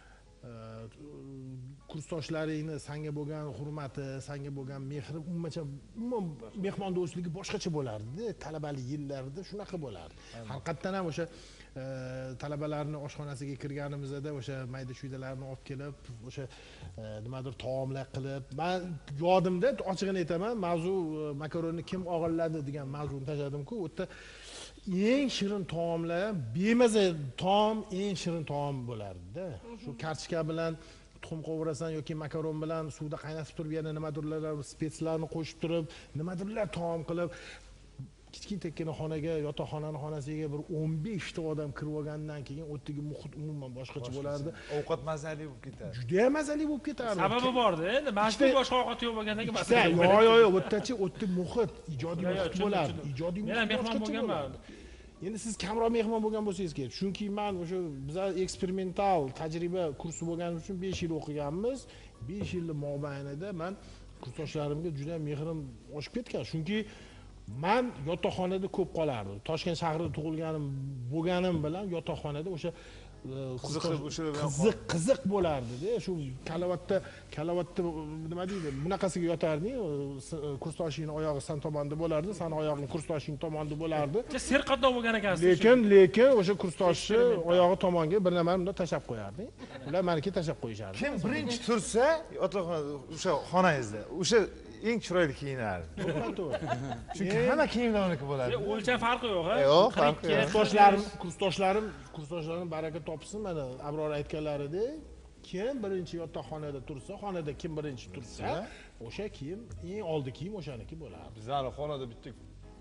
Kursdoshlaringni senga bo'lgan hurmati, senga bo'lgan mehri, umuman umuman mehmondo'stligi boshqacha bo'lardi. Talabalik yillarida shunaqa bo'lardi. Haqiqatan ham o'sha talabalarni oshxonasiga kirganimizda o'sha mayda chuydalarni olib kelib, o'sha nimadir taomlar qilib, men yodimda ochig'ini aytaman, mavzu makaronni kim og'irladi degan mavzuni tashladim-ku, u yerda eng shirin taomlar, bemaza taom eng shirin taom bo'lardi-da. Shu kartoshka bilan tuxum qovurasan yoki makaron bilan suvda qaynatib turib, yana nimadirlar spetslarni qo'shib turib, nimadirlar taom qilib, kichkina xonaga, yotoqxonani xonasiga bir o'n besh ta odam kirib olgandan keyin o'tdagi muhit umuman boshqacha bo'lardi. Ovqat mazali bo'lib ketadi. Juda ham mazali bo'lib ketardi. Sababi borda, endi majbur boshqa ovqat yo'q bo'lgandan keyin masala. Yo'q, yo'q, yo'q, o'tdachi o'tdi muhit, ijodiy muhit bo'lardi. Ijodiy muhit. Men mehmon bo'lganman. Endi siz kamroq mehmon bo'lgan bo'lsangiz kerak. Chunki men o'sha bizlar eksperimental tajriba kursi bo'lganimiz uchun besh yil o'qiganmiz. besh yil mobaynida men kursdoshlarimga juda mehrim oshib ketgan. Chunki men yotoqxonada ko'p qolardim. Toshkent shahrida tug'ilganim bo'lganim bilan yotoqxonada o'sha qiziq qiziq bo'lardi-da. Shu kalavatda kalavatda nima deydi? Bunaqasiga yotarding, kursdoshingning oyog'i san tomonda bo'lardi, san oyog'ing kursdoshing tomonda bo'lardi. Serqatnov bo'lgan ekansiz. Lekin lekin o'sha kursdoshni oyog'i tomonga bir nimani bunday tashab qo'yarding. Ular meniki tashab qo'yishardi. Kim birinchi tursa, yotoqxonada o'sha xonangizda, o'sha eng chiroyli kiyinardi. Chunki hamma kiyimlar uniki bo'ladi. O'lcham farqi yo'q, ha? Yo'q, farqi yo'q. Kursdoshlarim, kursdoshlarim, kursdoshlarim baraka topsin. Mana Abror aytganlaridek, kim birinchi yotoqxonada tursa, xonada kim birinchi tursa, o'sha kiyim eng oldi kiyim o'shaniki bo'ladi. Bizlar xonada bitta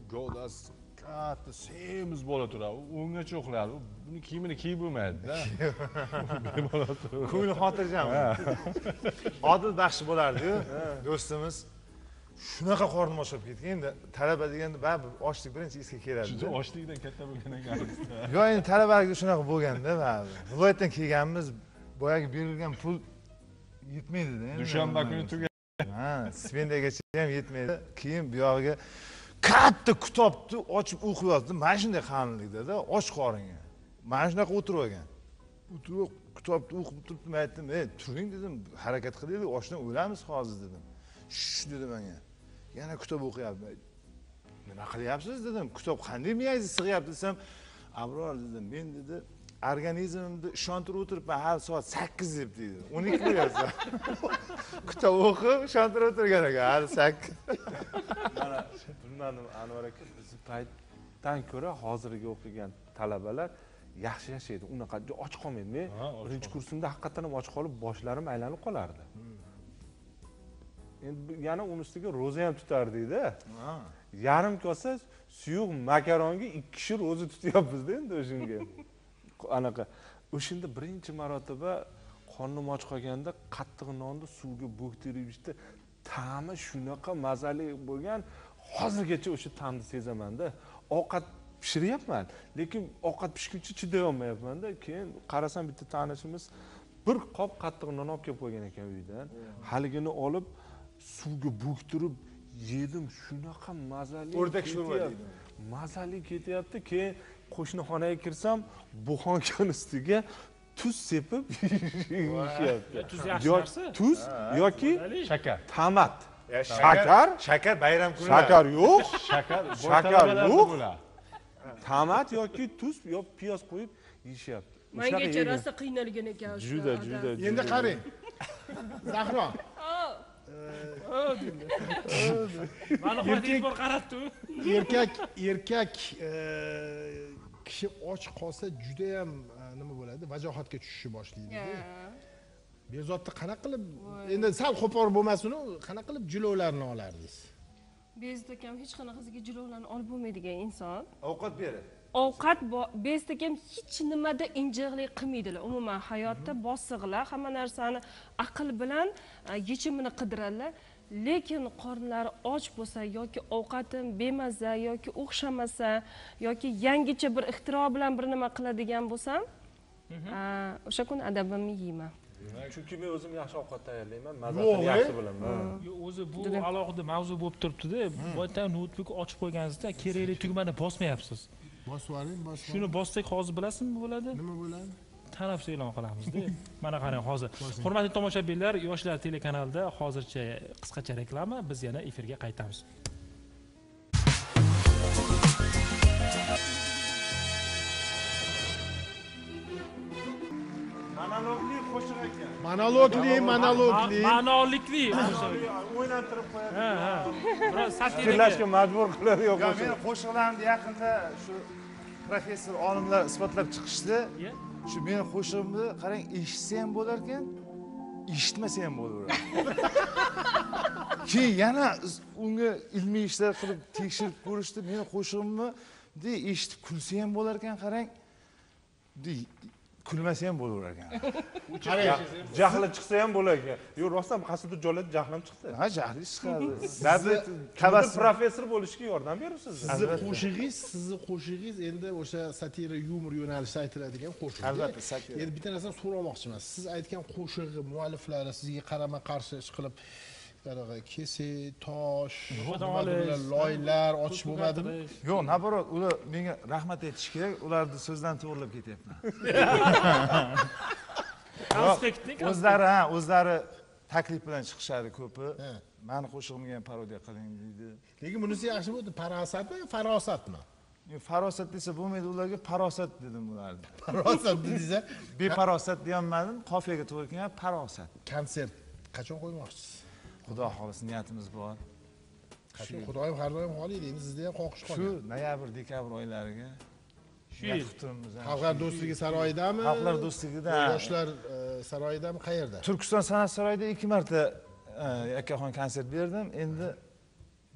gavdasi katta semiz bola turadi. O'ngacha uxlaydi. Buni kiyimini kiyib bo'lmaydi-da. Bemalol turadi. Ko'ngli xotirjam. Odil baxshi bo'lardi-yu, do'stimiz. Shunaqa qornim ochib ketgan. Endi talaba deganda baribir ochlik birinchi esga keladi. Juda ochlikdan katta bo'lgan ekansiz-da. Yo, endi talabalikda shunaqa bo'lganda, baribir. Viloyatdan kelganmiz, boyagi berilgan pul yetmaydi-da. Dushanba kuni tugagan. Ha, stipendiyagacha ham yetmaydi. Keyin bu yog'iga katta kitobni ochib o'qiyapti. Mana shunday qalinlikda-da, och qoringa. Mana shunaqa o'tirib olgan. O'tirib kitobni o'qib turibdim, aytdim, "Ey, turing" dedim, "harakat qilaylik, ochdan o'lamiz hozir" dedim. "Shh" dedi menga. Yana kitob o'qiyapti. "Nima qilyapsiz?" dedim. "Kitob qanday miyangizni sig'yapti" desam, "Abror" dedim, "Men" dedi, "organizmimni ishontirib o'tiribman har soat sakkiz deb" deydi. o'n ikki bo'lyapsan. Kitob o'qib, ishontirib o'tirgan ekan har sakkiz. Mana bilmadim, Anvar aka, biz paytdan ko'ra hozirgi o'qigan talabalar yaxshi yashaydi. Unaqa och qolmaydi. Men birinchi kursimda haqiqatan ham och qolib, boshlarim aylanib qolardi. Endi yana uni ustiga roza ham tutardik-da. Yarim kosa suyuq makaronga ikki kishi roza tutyapmiz-da endi o'shunga. Anaqa o'shanda birinchi marotaba qornim och qolganda qattiq nonni suvga bo'ktirib ichdi. Ta'mi shunaqa mazali bo'lgan, hozirgacha o'sha ta'mni sezaman-da. Ovqat pishiryapman, lekin ovqat pishguncha chiday olmayapman-da. Keyin qarasam bitta tanishimiz bir qop qattiq non olib kelib qo'ygan ekan uydan. Haligini olib suvga bo'ktirib yedim, shunaqa mazali. O'rdak sho'rva deydi. Mazali ketyapti. Keyin qo'shnixonaga kirsam, buxonkan ustiga tuz sepib yeyishyapti. Tuz yaxshi narsa. Tuz yoki Shakar. tomat. Shakar, shakar bayram kuni. Shakar yo'q. Shakar, Shakar yo'q. Tomat yoki tuz yo piyoz qo'yib yeyishyapti. Mengacha rosa qiynalgan ekan shu. Juda, juda. Endi qarang. Zahro. Mana hozir e'tibor qaratdi. Erkak, erkak kishi och qolsa juda ham nima bo'ladi? Vajohatga tushishni boshlaydi. Bezodni qanaqa qilib, endi sal qo'por bo'lmasin-u, qanaqa qilib jilovlarni olardingiz? Bezda ham hech qanaqasiga jilovlarni olib bo'lmaydigan inson. Ovqat beradi. Ovqat bezda ham hech nimada injiqlik qilmaydilar. Umuman hayotda bosiqlar, hamma narsani aql bilan yechimini qidiradilar. Lekin qornlari och bo'lsa yoki ovqatim bemaza yoki o'xshamasa yoki yangicha bir ixtiro bilan bir nima qiladigan bo'lsam, o'sha kun adabimni yeyman. Chunki men o'zim yaxshi ovqat tayyorlayman, mazasini yaxshi bilaman. O'zi bu alohida mavzu bo'lib turibdi-da. Boydan notebook ochib qo'yganingizda kerakli tugmani bosmayapsiz. Bosib oling, bosib. Shuni bossak hozir bilasizmi bo'ladi? Nima bo'ladi? Tanaffus e'lon qilamiz-da. Mana qarang hozir. Hurmatli tomoshabinlar, Yoshlar telekanalida hozircha qisqacha reklama, biz yana efirga qaytamiz. Monologli qo'shiq ekan. Monologli, monologli. Ma'nolikli. O'ynantirib qo'yadi. Ha, ha. Biroz satiraga Fikrlashga majbur qiladi yo'q. Yo, men qo'shiqlarimni yaqinda shu professor olimlar isbotlab chiqishdi. Shu meni qo'shig'imni qarang, eshitsa ham bo'lar ekan, eshitmasa ham bo'laveradi. Keyin yana unga ilmiy ishlar qilib tekshirib ko'rishdi. Meni qo'shig'imni de eshitib kulsa ham bo'lar ekan, qarang. De kulmasa ham bo'laverar ekan. Jahli chiqsa ham bo'lar ekan. Yo'q, rostdan qasdda jo'lada jahlim chiqdi. Ha, jahli chiqadi. Sizni tabassum professor bo'lishga yordam berasiz. Sizni qo'shig'ingiz, sizni qo'shig'ingiz endi o'sha satira, yumor yo'nalishida aytiladigan qo'shiq. Albatta, satira. Endi bitta narsani so'ramoqchiman. Siz aytgan qo'shig'i mualliflari sizga qarama-qarshi ish qilib qanaqa kese, tosh, loylar ochish bo'lmadimi? Yo'q, naborot, ular menga rahmat aytish kerak, ularni so'zdan to'g'rilab ketyapman. konspektni O'zlari, ha, o'zlari taklif bilan chiqishadi ko'pi. Meni qo'shig'imga ham parodiya qiling deydi. Lekin bunisi yaxshi bo'ldi. Parosatmi, farosatmi? Farosat desa bo'lmaydi, ularga parosat dedim ularga. Farosat desa, beparosat deyolmadim, qofiyaga to'g'ri kelgan parosat. Konsert qachon qo'ymoqchisiz? Xudo xohlasa niyatimiz bor. Qachon Xudoyim har doim xohlaydi. Endi sizda ham xohish qolgan. Shu noyabr, dekabr oylariga shu yil Xalqlar do'stligi saroyidami? Xalqlar do'stligida. Yoshlar saroyidami, qayerda? Turkiston san'at saroyida ikki marta akaxon konsert berdim. Endi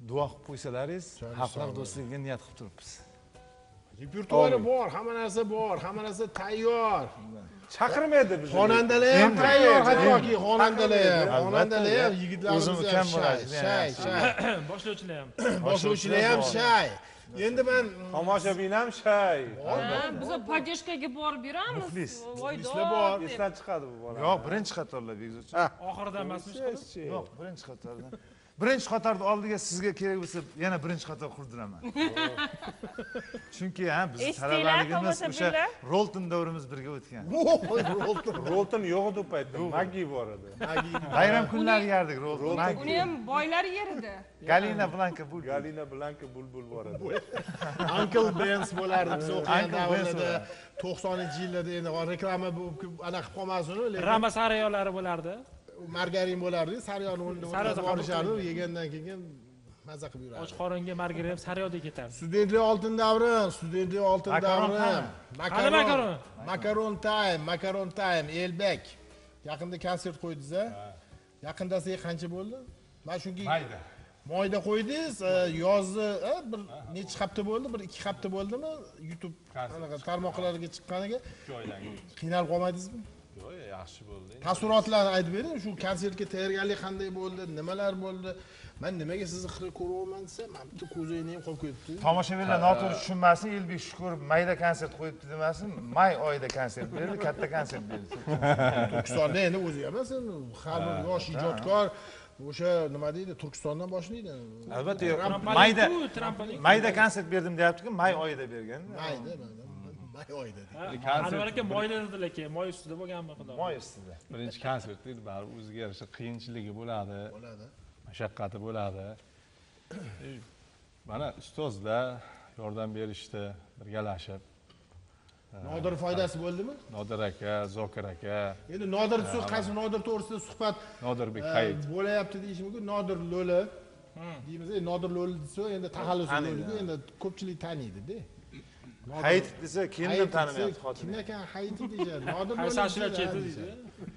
duo qilib qo'ysalaringiz xalqlar do'stligiga niyat qilib turibmiz. Repertuari bor, hamma narsa bor, hamma narsa tayyor. Chaqirmaydi bizni. Xonandalar ham tayyor, hattoki xonandalar ham, xonandalar ham, yigitlarimiz O'zim ham ukam shay, bo'ladi, shay, shay. Boshlovchilar ham. Boshlovchilar ham shay. Endi men Tomoshabin ham shay. Biz podдержкаga borib beramiz. Muxlis. Muxlislar bor. Esdan chiqadi bu bola. Yo'q, birinchi qatorlar begzodchi. Oxirida emasmiz. Yo'q, birinchi qatorda. Birinchi qatorda oldiga sizga kerak bo'lsa, yana birinchi qator qurdiraman. Chunki ha, biz talabaligimiz o'sha Rolton davrimiz birga o'tgan. Rolton. Rolton yo'q edi u paytda, Maggi bor edi. Bayram kunlari yerdik Rolton. Uni ham boylar yer edi. Galina Blanka Bulbul. Galina Blanka Bulbul bor edi. Uncle Benz bo'lardi biz o'qigan davrlarda to'qsoninchi yillarda endi reklama ana qilib qolmasin, lekin Rama sariyolari bo'lardi. margarin bo'lardi, sariyoni o'rnida borishardi, yegandan keyin maza qilib yurardi. Och qoringa margarin ham sariyodek ketardi. Studentlik oltin davrim, studentlik oltin davrim. Qani makaron? Makaron time, makaron time, Elbek. Yaqinda konsert qo'ydingiz-a? Yaqindasiga qancha bo'ldi? Men shunga Mayda. moyda qo'ydingiz, yozni bir necha hafta bo'ldi? Bir ikki hafta bo'ldimi? YouTube anaqa tarmoqlarga chiqqaniga qiynalib qolmadingizmi? Yo'q, yaxshi bo'ldi. Taassurotlarni aytib bering, shu konsertga tayyorgarlik qanday bo'ldi, nimalar bo'ldi? Men nimaga sizni qirib ko'ryapman desam, men bitta ko'zingni ham qolib ketdi. Tomoshabinlar noto'g'ri tushunmasin, Elbek Shukur mayda konsert qo'yibdi demasin, may oyida konsert berdi, katta konsert berdi. Turkistonda endi o'zi emas, har bir yosh ijodkor o'sha nima deydi, Turkistondan boshlaydi. Albatta, mayda mayda konsert berdim deyapti-ku, may oyida bergan. Mayda, may oyida. Anvar aka moyda dedilar keyin, moy ustida bo'lganmi xudo. Moy ustida. Birinchi konsert edi, baribir o'ziga yarasha qiyinchiligi bo'ladi. Bo'ladi. Mashaqqati bo'ladi. Mana ustozlar yordam berishdi, birgalashib. Nodir foydasi bo'ldimi? Nodir aka, Zokir aka. Endi Nodir so'z qaysi Nodir to'g'risida suhbat Nodirbek Hayit bo'layapti deyish mumkin. Nodir Lo'li deymiz. Nodir Lo'li desa endi taxallusi Lo'liku, endi ko'pchilik taniydi-da. Hayit desa kimni tanimayapti xotin. Kim ekan Hayit deydi? Nodir Qaysi ashira cheti deydi.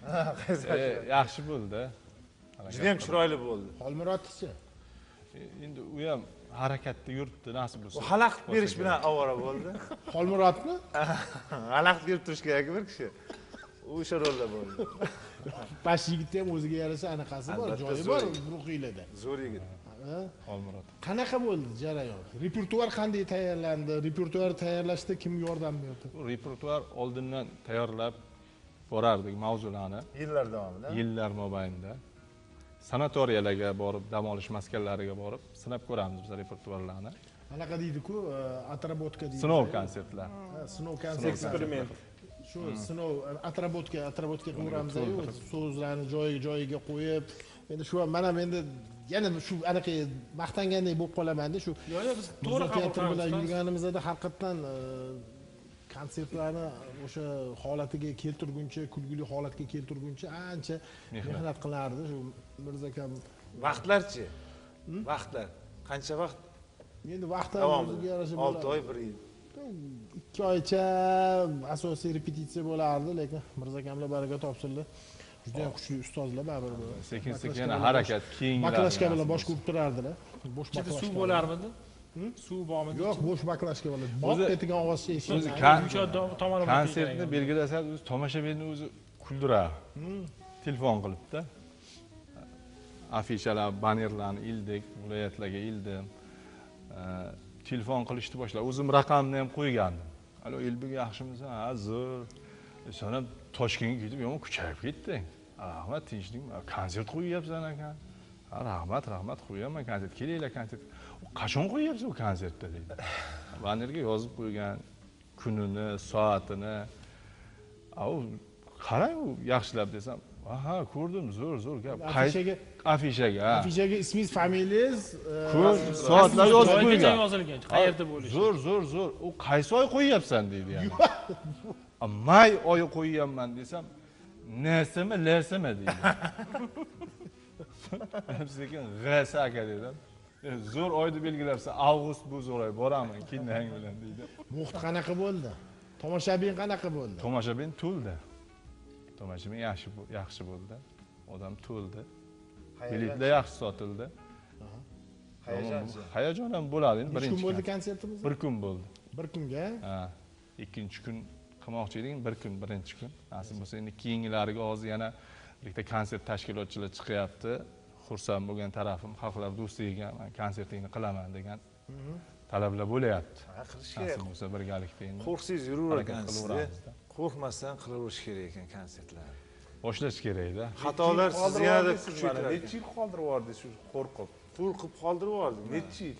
yaxshi bo'ldi. Juda ham chiroyli bo'ldi. Xolmurodchi. Endi u ham harakatda yuribdi, nasib bo'lsa. U xalaqit berish bilan avvora bo'ldi. Xolmurodmi? Xalaqit berib turish kerak bir kishi. U o'sha rolda bo'ldi. Bash yigitda ham o'ziga yarasha anaqasi bor, joyi bor ruhiylarda. Zo'r yigit. Xolmurod. Qanaqa bo'ldi jarayon? Repertuar qanday tayyorlandi? Repertuar tayyorlashda kim yordam berdi? Repertuar oldindan tayyorlab borardik mavzularni. Yillar davomida. Yillar mobaynida. Sanatoriyalarga borib, dam olish maskanlariga borib, sinab ko'ramiz biz repertuarlarni. Anaqa deydi-ku, atrabotka deydi. Sinov konsertlar. Sinov konsert. Eksperiment. Shu sinov atrabotka, atrabotka qilamiz-ku, so'zlarni joyi-joyiga qo'yib, endi shu mana endi yana shu anaqa maqtangandek bo'lib qolaman-da, shu Yo'q, yo'q, biz to'g'ri qabul teatr bilan qilamiz. yurganimizda haqiqatan konsertlarni o'sha holatiga keltirguncha, kulgili holatga keltirguncha ancha mehnat qilardi. Shu Mirzakam Vaqtlarchi? Vaqtlar. Qancha vaqt? endi vaqtda Davomida. o'ziga yarasha olti oy, bir yil. ikki oycha asosiy repetitsiya bo'lardi, lekin Mirzakamlar baraka topsinlar. Juda ham kuchli ustozlar baribir. Sekin-sekin harakat keyingi. Baklashka bilan bosh ko'rib turardilar. Bosh Ichida baklashka. suv bo'larmidi? Suv bormi? Yo'q, bosh baklashka bo'ladi. Bop ketigan ovoz O'zi eshitadi. tomoni konsertni belgilasa, o'zi tomoshabinni o'zi kuldiradi. Telefon qilibdi. Afishalar, bannerlarni ildik, viloyatlarga ildim. Telefon qilishni boshladi. O'zim raqamni ham qo'ygandim. Alo, Elbek yaxshimisan? Ha, zo'r. Sonra Toshkentga ketib, yomon kuchayib ketding. Rahmat, tinchlikmi? Konsert qo'yyapsan ekan. Ha, rahmat, rahmat, qo'yaman konsert. Kelinglar konsert. Qachon qo'yyapsiz u konsertda dedi. Bannerga yozib qo'ygan kunini, soatini. Au, qarang u yaxshilab desam, aha, ko'rdim, zo'r, zo'r gap. Afishaga, Afishaga. afishaga ismingiz, familiyangiz, Ko'r, soatlar yozib qo'ygan. yozilgan. Qayerda bo'lishi? Zo'r, zo'r, zo'r. U qaysi oy qo'yyapsan deydi yani. May oyi qo'yyapman desam, nesimi, lesimi deydi. Sekin g'asa aka dedim. Zo'r oyni belgilabsa, avgust bu zo'r oy, boraman, kindang bilan deydi. muht qanaqa bo'ldi? Tomoshabin qanaqa bo'ldi? Tomoshabin to'ldi. Tomoshabin yaxshi yaxshi bo'ldi. Odam to'ldi. Biletlar yaxshi sotildi. hayajonchi. Hayajon ham bo'ladi endi. Necha kun bo'ldi konsertimiz? Bir kun bo'ldi. Bir kunga? Ha. Ikkinchi kun qilmoqchi edik, bir kun, birinchi kun. Nasib bo'lsa endi keyingilariga hozir yana bitta konsert tashkilotchilar chiqyapti. Xursand bo'lgan tarafim xalqlar do'stiga men konsertingni qilaman degan talablar bo'layapti. Ha, qilish kerak. Nasib bo'lsa birgalikda endi. Qo'rqsangiz yuraver ekansiz. Qo'rqmasdan qilaverish kerak ekan konsertlar. Boshlash kerak-da. Xatolar sizni yanada kuchaytiradi. Necha yil qoldirib yubordingiz shu qo'rqib? Qo'rqib qoldirib yubordingiz. Necha yil?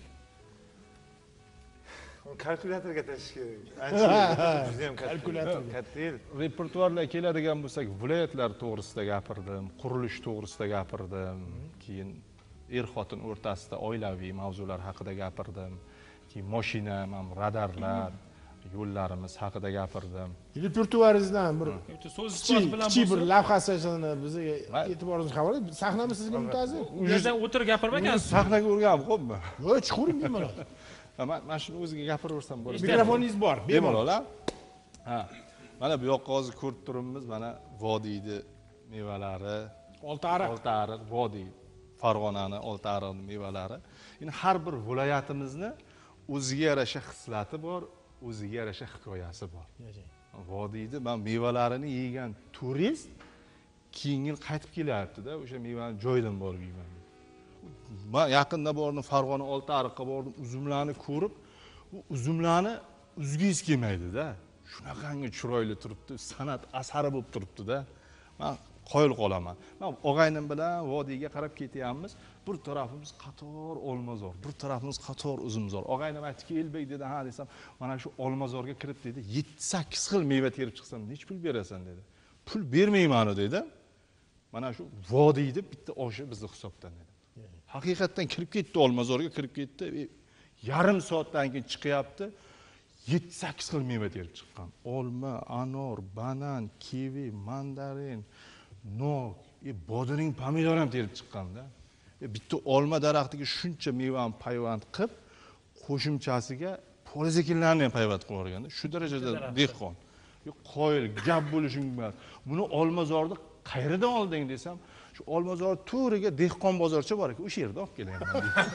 Kalkulyatorga tashish kerak. Ancha juda ham kalkulyator katta yil. Repertuarlar keladigan bo'lsak, viloyatlar to'g'risida gapirdim, qurilish to'g'risida gapirdim, keyin er-xotin o'rtasida oilaviy mavzular haqida gapirdim, keyin mashina, ham radarlar, yo'llarimiz haqida gapirdim. Repertuaringizdan bir so'z isbot bilan kichik bir lavhasini bizga e'tiboringizni qabul qiling. Sahnami sizga mumtozmi? U yerdan o'tirib gapirmagansiz. Sahnaga o'rganib qo'yibman. Yo'q, chuquring bemalol. Men mana shuni o'ziga gapiraversam bo'ladi. Mikrofoningiz bor, bemalol. Ha. Mana bu yoqqa hozir ko'rib turibmiz, mana vodiyni mevalari, Oltiariq, Oltiariq, vodiy, Farg'onani Oltiariq mevalari. Endi har bir viloyatimizni o'ziga yarasha xislati bor, o'ziga yarasha hikoyasi bor. Vodiyni men mevalarini yegan turist keyingi yil qaytib kelyapti-da, o'sha mevani joyidan borib yeyman. Men yaqinda bordim, Farg'ona Oltiariqqa bordim, uzumlarni ko'rib, u uzumlarni uzgingiz kelmaydi-da. Shunaqangi chiroyli turibdi, san'at asari bo'lib turibdi-da. Men qoyil qolaman. Men og'aynim bilan vodiyga qarab ketyapmiz. Bir tarafimiz qator olmazor, bir tarafimiz qator uzumzor. Og'aynim aytdiki, "Elbek" dedi, "Ha" desam, "Mana shu olmazorga kirib" dedi, "yetti sakkiz xil meva terib chiqsam, nech pul berasan?" dedi. "Pul bermayman" dedi. Mana shu vodiyni bitta oshi bizning hisobdan dedi. Haqiqatdan kirib ketdi, olmazorga kirib ketdi. Yarim soatdan keyin chiqyapti. yetti sakkiz xil meva terib chiqqan. Olma, anor, banan, kivi, mandarin, nok, e bodring, pomidor ham terib chiqqanda. E bitta olma daraxtiga shuncha mevani payvand qilib, qo'shimchasiga polizekinlarni ham payvand qilib o'rganda. Shu darajada dehqon. Yo qoyil, gap bo'lishi mumkin. Buni olmazorda qayerdan olding desam, shu Olmazor to'riga dehqon bozorcha bor ekan, o'sha yerda olib kelaman.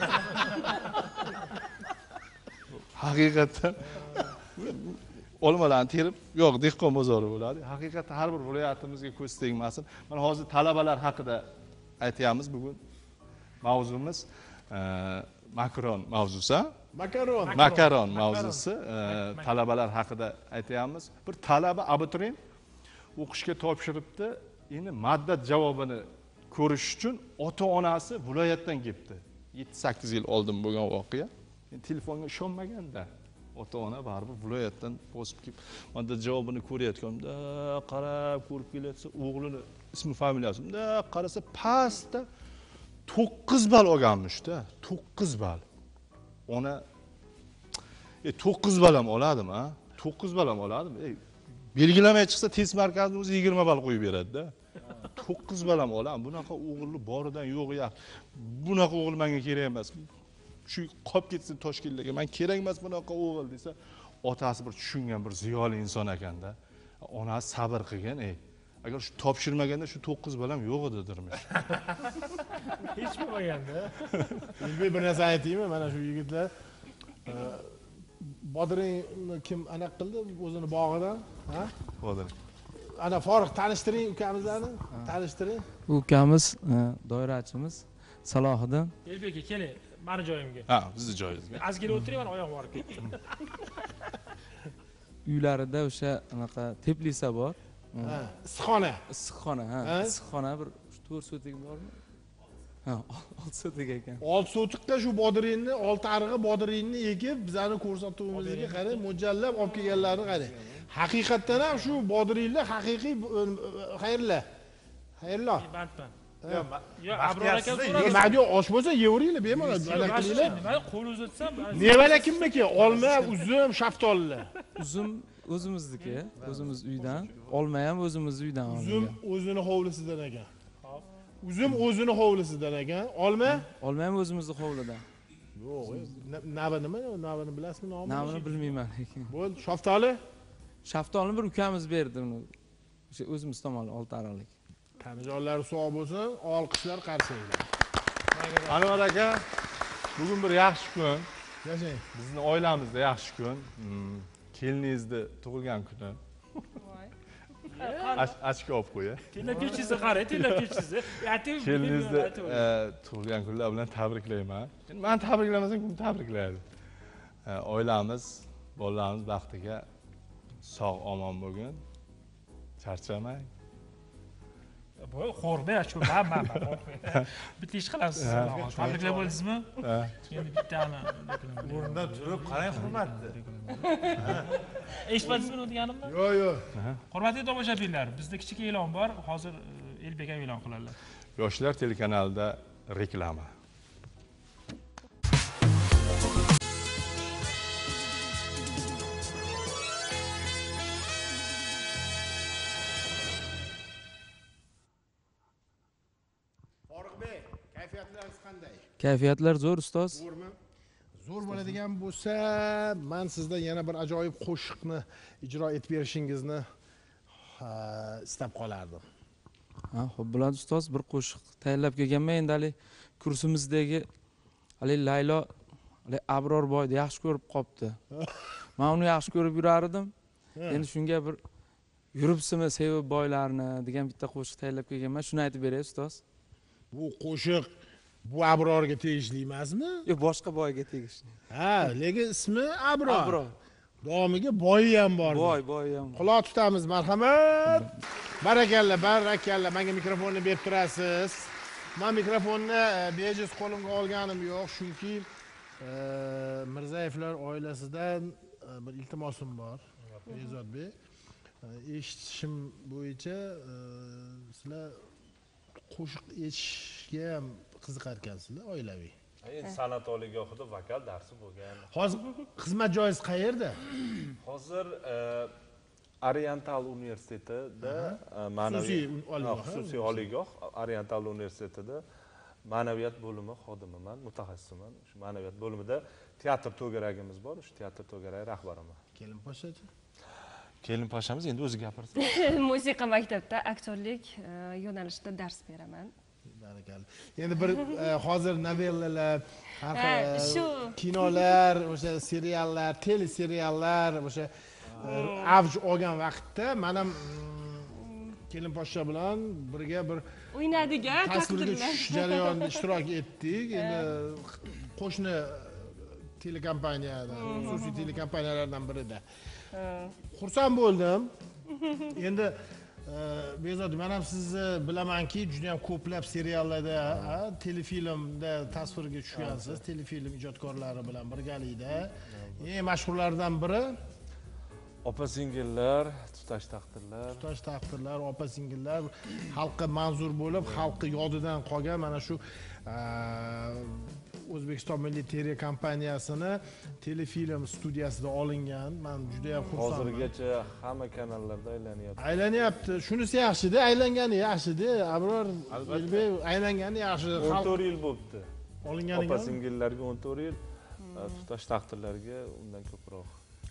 Haqiqatdan olmalarni terib, yo'q, dehqon bozori bo'ladi. Haqiqatdan har bir viloyatimizga ko'z tegmasin. Mana hozir talabalar haqida aytamiz bugun. Mavzumiz makaron mavzusi. Makaron. Makaron mavzusi, talabalar haqida aytamiz. Bir talaba abituriyent o'qishga topshiribdi. Endi maddat javobini ko'rish uchun ota-onasi viloyatdan kelibdi. yetti sakkiz yil oldin bo'lgan voqea. Endi telefonga ishonmaganda ota-ona baribir viloyatdan bosib kelib, maddat javobini ko'rayotganda, qarab ko'rib kelayotsa, o'g'lini ismi familiyasi, unda qarasa pastda to'qqiz ball olganmish-da, to'qqiz ball. Ona e to'qqiz ball ham oladimi, ha? to'qqiz ball ham oladimi? Ey, belgilamay chiqsa test markazining o'zi yigirma ball qo'yib beradi-da. to'qqiz ball ham olam. Bunaqa o'g'ilni boridan yo'g'i yo'q. Bunaqa o'g'il menga kerak emas. Shu qolib ketsin Toshkentga. Men kerak emas bunaqa o'g'il desa, otasi bir tushungan bir ziyoli inson ekanda. Onasi sabr qilgan, ey. Agar shu topshirmaganda shu to'qqiz ball ham yo'q edi dirmish. Hech bo'lmaganda. Elbek bir narsa aytaymi? Mana shu yigitlar Bodringni kim anaqa qildi o'zini bog'idan, ha? Bodring. Ana Forig tanishtiring ukamizlarni, tanishtiring. Ukamiz doirachimiz Salohiddin. Elbek aka, keling, meni joyimga. Ha, bizni joyingizga. Azgina o'tiring, men oyog'im borib ketdi. Uylarida o'sha anaqa teplisa bor. Ha, issiqxona. Issiqxona, ha. Issiqxona bir to'rt sotik bormi? Ha, olti sotik ekan. olti sotikda shu bodringni, Oltiariqqa bodringni ekib, bizani ko'rsatuvimizga qarang, mo'ljallab olib kelganlarini qarang. Haqiqatdan ham shu bodringlar haqiqiy xayrli. Xayrli. Bandman. Yo, Abror aka so'radi. Mayli osh bo'lsa yeveringlar, bemalol qilaylar. Nima qo'l uzatsam, mevalar kimniki? Olma, uzum, shaftolilar. Uzum o'zimizniki, o'zimiz uydan. Olma ham o'zimiz uydan olingan. Uzum o'zini hovlisidan ekan. Uzum o'zini hovlisidan ekan. Olma? Olma ham o'zimizning hovlidan. Yo'q, nava nima? Navani bilasizmi nomini? Navini bilmayman lekin. Bo'ldi, shaftoli? Shaftolini bir ukamiz berdi uni. O'sha o'zimiz tomon Oltiariqlik. Tanijonlar sog' bo'lsin, olqishlar qarsaylar. Anvar aka, bugun bir yaxshi kun. Yashang. Bizni oilamizda yaxshi kun. Hmm, Keliningizni tug'ilgan kuni. Ochko olib qo'ya. Telefilchizni qarang, telefilchizni. Keliningizni tug'ilgan kunlar bilan tabriklayman. Men tabriklamasam kim tabriklaydi? Oilamiz, bolalarimiz baxtiga sog' omon bo'lgin. Charchamang. Bu xo'rda shu men men. Bitta ish qilasiz. Tabriklab bo'ldingizmi? Ha. Endi bittani o'rnidan turib qarang hurmatli. Eshitmadingizmi uni deganimni? Yo'q, yo'q. Hurmatli tomoshabinlar, bizda kichik e'lon bor. Hozir Elbek ham e'lon qiladilar. Yoshlar telekanalida reklama. Farruxbek, kayfiyatlaringiz qanday? Kayfiyatlar zo'r ustoz. Zo'rmi? Zo'r bo'ladigan bo'lsa, men sizdan yana bir ajoyib qo'shiqni ijro etib berishingizni istab qolardim. Ha, xo'p bo'ladi ustoz, bir qo'shiq tayyorlab kelganman. Endi hali kursimizdagi hali Laylo, hali Abrorboyni yaxshi ko'rib qopti. Men uni yaxshi ko'rib yurar edim. Endi shunga bir yuribsizmi sevib boylarni degan bitta qo'shiq tayyorlab kelganman. Shuni aytib beray ustoz. Bu qo'shiq bu Abrorga tegishli emasmi? Yo'q, boshqa boyga tegishli. Ha, lekin ismi Abror. Abror. Domiga boyi ham bor. Boy, boy ham. Quloq tutamiz, marhamat. Barakalla, barakalla. Menga mikrofonni berib turasiz. Men mikrofonni bejiz qo'limga olganim yo'q, chunki Mirzayevlar oilasidan bir iltimosim bor. Bezodbek. Eshitishim bo'yicha sizlar qo'shiq aytishga ham qiziqar ekansizlar oilaviy. Endi san'at oliygohida vokal darsi bo'lgan. Hozir xizmat joyingiz qayerda? Hozir Oriental universitetida ma'naviy xususiy oliygoh, Oriental universitetida ma'naviyat bo'limi xodimiman, mutaxassisman. Shu ma'naviyat bo'limida teatr to'garagimiz bor, shu teatr to'garagi rahbariman. Kelin poshshachi? Kelin poshshamiz endi o'zi gapirsin. Musiqa maktabida aktyorlik yo'nalishida dars beraman. Barakalla. Endi bir hozir novellalar, shu kinolar, o'sha seriallar, teleseriallar o'sha avj olgan vaqtda men ham kelin poshsha bilan birga bir o'ynadiga tasvirga tushish jarayonida ishtirok etdik. Endi qo'shni telekompaniyadan, xususiy telekompaniyalardan birida. Xursand bo'ldim. Endi Bezod, men ham sizni bilamanki, juda ham ko'plab seriallarda, telefilmda tasvirga tushgansiz, telefilm ijodkorlari bilan birgalikda. Eng mashhurlardan biri Opa singillar, tutash taqdirlar. Tutash taqdirlar, opa singillar xalqqa manzur bo'lib, xalqqa yodidan qolgan mana shu O'zbekiston Milliy telekompaniyasini telefilm studiyasida olingan. Men juda ham xursandman. Hozirgacha hamma kanallarda aylanyapti. Aylanyapti. Shunisi yaxshi-da, aylangani yaxshi-da. Abror Elbek aylangani yaxshi. o'n to'rt yil bo'libdi. Olinganiga. Opa singillarga o'n to'rt yil, tutash taqdirlarga undan ko'proq.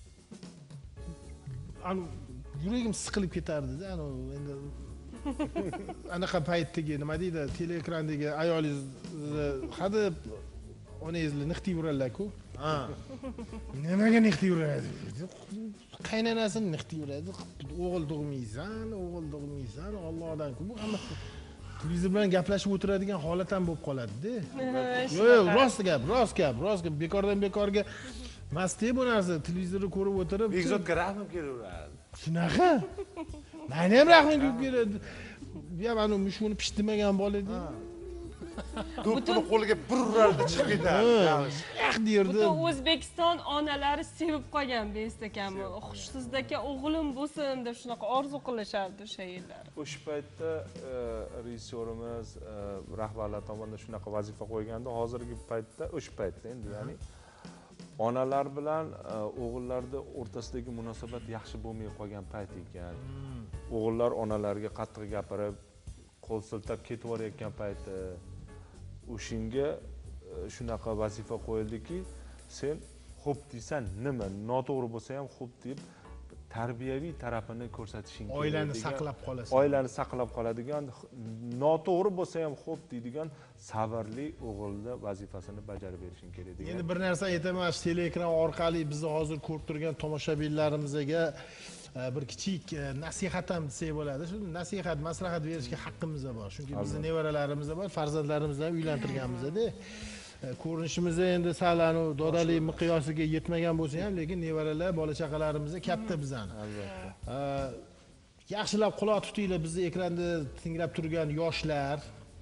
Ani yuragim siqilib ketardi-da, ana endi anaqa paytdagi nima deydi, teleekrandagi ayolingizni hadeb onangizni niqtib yuradilar-ku. Ha. Nimaga niqtib yuradi? Qaynonasini niqtib yuradi. O'g'il tug'maysan, o'g'il tug'maysan, Allohdan-ku. Bu hamma televizor bilan gaplashib o'tiradigan holat ham bo'lib qoladi-da. Yo'q, yo'q, rost gap, rost gap, rost gap. Bekordan bekorga mastey bu narsa, televizorni ko'rib o'tirib, Begzodga rahmim kelaveradi. Shunaqa? Meni ham rahmim kelib keladi. Bu ham anu mushuni pishtimagan bola-da. Do'ppini qo'liga bir urardi, chiqib ketadi. Yo'q derdi. Butun O'zbekiston onalari sevib qolgan Bestakamni. Xushsizdaka o'g'lim bo'lsin deb shunaqa orzu qilishardi o'sha yillar. O'sha paytda rejissyorimiz, rahbarlar tomonidan shunaqa vazifa qo'yganda, hozirgi paytda, o'sha paytda endi, ya'ni onalar bilan o'g'illarning o'rtasidagi munosabat yaxshi bo'lmay qolgan payt ekan. O'g'illar onalarga qattiq gapirib, qo'l siltab ketib borayotgan payti o'shinga shunaqa vazifa qo'yildiki, sen xo'p deysan nima, noto'g'ri bo'lsa ham xo'p deb tarbiyaviy tarafini ko'rsatishing kerak. Oilani saqlab qolasan. Oilani saqlab qoladigan, noto'g'ri bo'lsa ham xo'p deydigan sabrli o'g'ilni vazifasini bajarib berishing kerak degan. Endi bir narsa aytaman, shu teleekran orqali bizni hozir ko'rib turgan tomoshabinlarimizga bir kichik nasihat ham desak bo'ladi. Shu nasihat, maslahat berishga haqqimiz bor. Chunki bizning nevaralarimiz bor, farzandlarimizni ham uylantirganmiz-da. Ko'rinishimizda endi sal anu dodalik miqyosiga yetmagan bo'lsa ham, lekin nevaralar, bola chaqalarimiz katta bizani. Albatta. Yaxshilab quloq tutinglar, bizni ekranda tinglab turgan yoshlar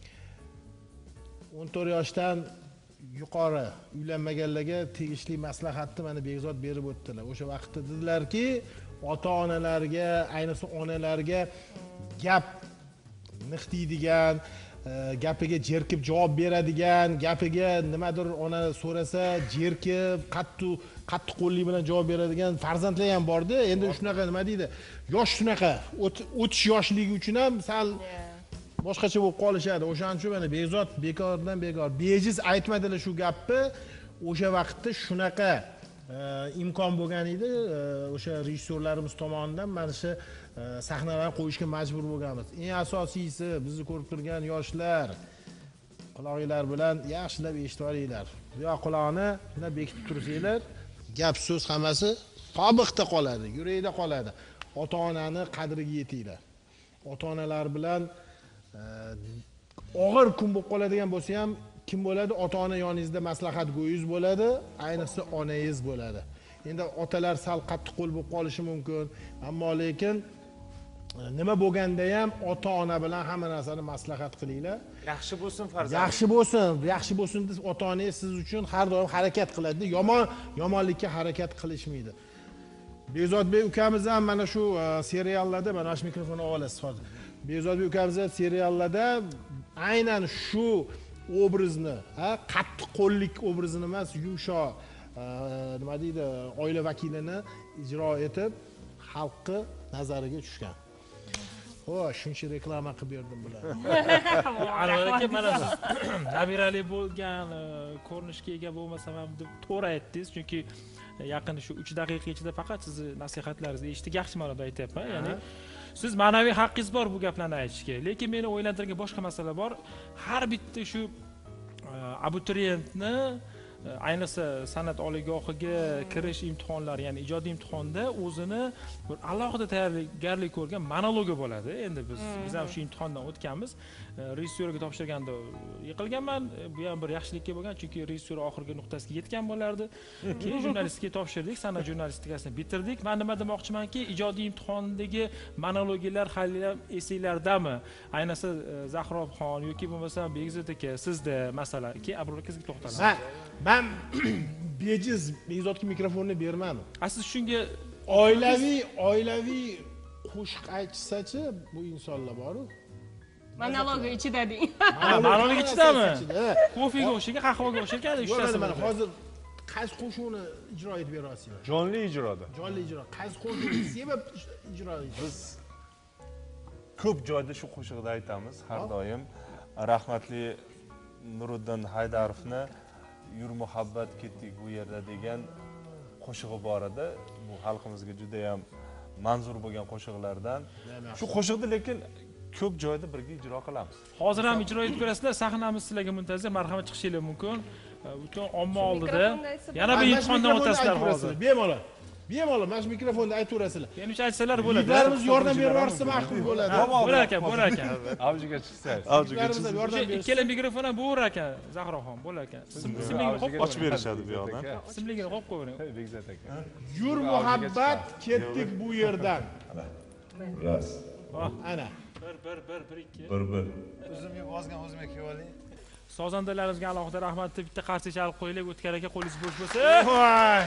o'n to'rt yoshdan yuqori uylanmaganlarga tegishli maslahatni mana Begzod berib o'tdilar. O'sha vaqtda dedilarki, ota-onalarga, ayniqsa onalarga gap nixtiydigan, gapiga jerkib javob beradigan, gapiga nimadir ona so'rasa jerkib, qattiq qattiq qo'llik bilan javob beradigan farzandlar ham bor-da. Endi shunaqa nima deydi? Yosh shunaqa o'tish yoshligi uchun ham sal boshqacha bo'lib qolishadi. O'shaning uchun mana Begzod bekordan bekor bejiz aytmadilar shu gapni. O'sha vaqtda shunaqa imkon bo'lgan edi, o'sha rejissyorlarimiz tomonidan mana shu sahnalarni qo'yishga majbur bo'lganmiz. Eng asosiysi bizni ko'rib turgan yoshlar quloqinglar bilan yaxshilab eshitib olinglar. Bu yoq quloqni shuna bekitib tursanglar, gap so'z hammasi tobiqda qoladi, yurakda qoladi. Ota-onani qadriga yetinglar. Ota-onalar bilan og'ir kun bo'lib qoladigan bo'lsa ham kim bo'ladi? Ota-ona yoningizda maslahat go'yiz bo'ladi, ayniqsa onangiz bo'ladi. Endi otalar sal qattiq qo'l bo'lib qolishi mumkin, ammo lekin nima bo'lganda ham ota-ona bilan hamma narsani maslahat qilinglar. Yaxshi bo'lsin farzand. Yaxshi bo'lsin, yaxshi bo'lsin deb ota-onangiz siz uchun har doim harakat qiladi. Yomon yomonlikka harakat qilishmaydi. Begzodbek ukamiz ham mana shu seriallarda, mana shu mikrofonni olasiz hozir. Begzodbek ukamiz seriallarda aynan shu obrazni, ha, qattiq qo'llik obrazini emas, yumshoq, nima deydi, oila vakilini ijro etib, xalqni nazariga tushgan. Xo'sh, shuncha reklama qilib berdim bular. Anvar aka, mana nabirali bo'lgan, ko'rinishga ega bo'lmasam ham deb to'g'ri aytdingiz, chunki yaqin shu uch daqiqa ichida faqat sizni nasihatlaringizni eshitdik, yaxshi ma'noda aytyapman. Ya'ni siz ma'naviy haqqingiz bor bu gaplarni aytishga. Lekin meni o'ylantirgan boshqa masala bor. Har bitta shu abituriyentni ayniqsa san'at oliygohiga kirish imtihonlari, ya'ni ijodiy imtihonda o'zini bir alohida tayyorgarlik ko'rgan monologi bo'ladi. Endi biz biz ham shu imtihondan o'tganmiz. Rejissyorga topshirganda yiqilganman. Bu ham bir yaxshilikka bo'lgan, chunki rejissyor oxirgi nuqtasiga yetgan bo'lardi. Keyin jurnalistikaga topshirdik, san'at jurnalistikasini bitirdik. Men nima demoqchimanki, ijodiy imtihondagi monologlar hali ham esinglardami? Ayniqsa Zahroxon yoki bo'lmasa Begzod aka, sizda masalan, keyin Abror akasiga to'xtalamiz. Men bejiz Begzodga mikrofonni bermadim. Siz shunga oilaviy, oilaviy qo'shiq aytsachi bu insonlar bor-ku. Monologi ichida deng. Monologi ichidami? Kofega o'xshagan, qahvaga o'xshagan uchtasi. Mana hozir qaysi qo'shiqni ijro etib berasizlar? Jonli ijroda. Jonli ijro. Qaysi qo'shiqni sevib ijro etasiz? Biz ko'p joyda shu qo'shiqni aytamiz har doim. Rahmatli Nuriddin Haydarovni Yur muhabbat ketdik bu yerda degan qo'shig'i bor edi. Bu xalqimizga juda ham manzur bo'lgan qo'shiqlardan. Shu qo'shiqni lekin ko'p joyda birga ijro qilamiz. Hozir ham ijro etib ko'rasizlar, sahnamiz sizlarga muntazir, marhamat chiqishinglar mumkin. Butun omma oldida yana bir imtihondan o'tasizlar hozir. Bemalol. Bemalol, mana shu mikrofonni aytaverasizlar. Menimcha aytsalar bo'ladi. Yigitlarimiz yordam berib yuborsa ma'qul bo'ladi. Bo'lar ekan, bo'lar ekan. Avjiga chiqsangiz. Avjiga chiqsangiz yordam berasiz. Ikkala mikrofon ham bo'lar ekan, Zahroxon, bo'lar ekan. Ismingni qo'yib ochib berishadi bu yoqdan. Ismingni qo'yib qo'ying. Begzod aka. Yur muhabbat ketdik bu yerdan. Ras. Ana. bir bir bir bir ikki. bir bir. O'zimga yozgan o'zimga kelib oling. Sozandalarimizga alohida rahmat deb bitta qarshi chalib qo'yaylik, o'tkar aka qo'lingiz bo'sh bo'lsa. Voy.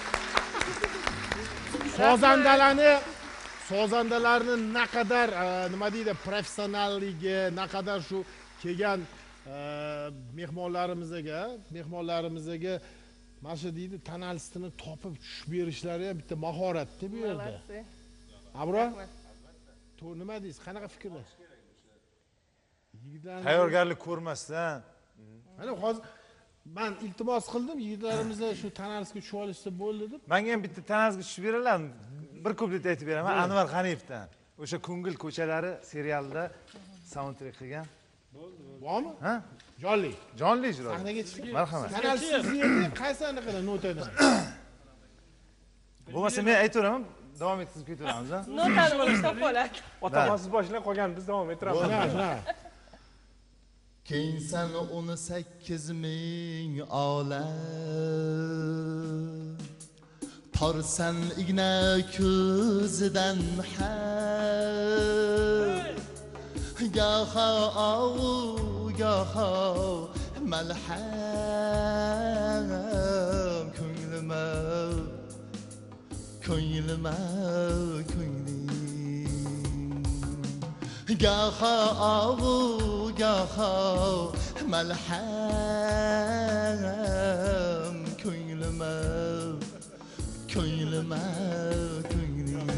Sozandalarni sozandalarni naqadar nima deydi, professionalligi, naqadar shu kelgan mehmonlarimizga, mehmonlarimizga mana shu deydi, tonalistini topib tushib berishlari ham bitta mahoratda bu yerda. Abro? To'g'ri nima deysiz? Qanaqa fikrlar? Yigitlarni Tayyorgarlik ko'rmasdan. Mana hozir men iltimos qildim, yigitlarimizni shu tonalistga tushib olishsa bo'ldi deb. Menga ham bitta tonalistga tushib beralarmi? bir kuplet aytib beraman Anvar G'aniyevdan. O'sha Ko'ngil ko'chalari serialida soundtrack qilgan. Bormi? Ha? Jonli. Jonli ijro. Sahnaga chiqib. Marhamat. Kanal sizga qaysi anaqada notadan? Bo'lmasa men aytaveraman, davom etkizib ketaveramiz, ha? Notani bo'lishdan qoladi. Ota-onasiz boshlab qolgan biz davom ettiramiz. Shuna, shuna. Keyin san o'n sakkiz ming olam torsan igna ko'zidan ham goho ovu goho malham ko'nglima ko'nglima ko'nglim goho ovu goho malham ko'nglima ko'nglima ko'nglim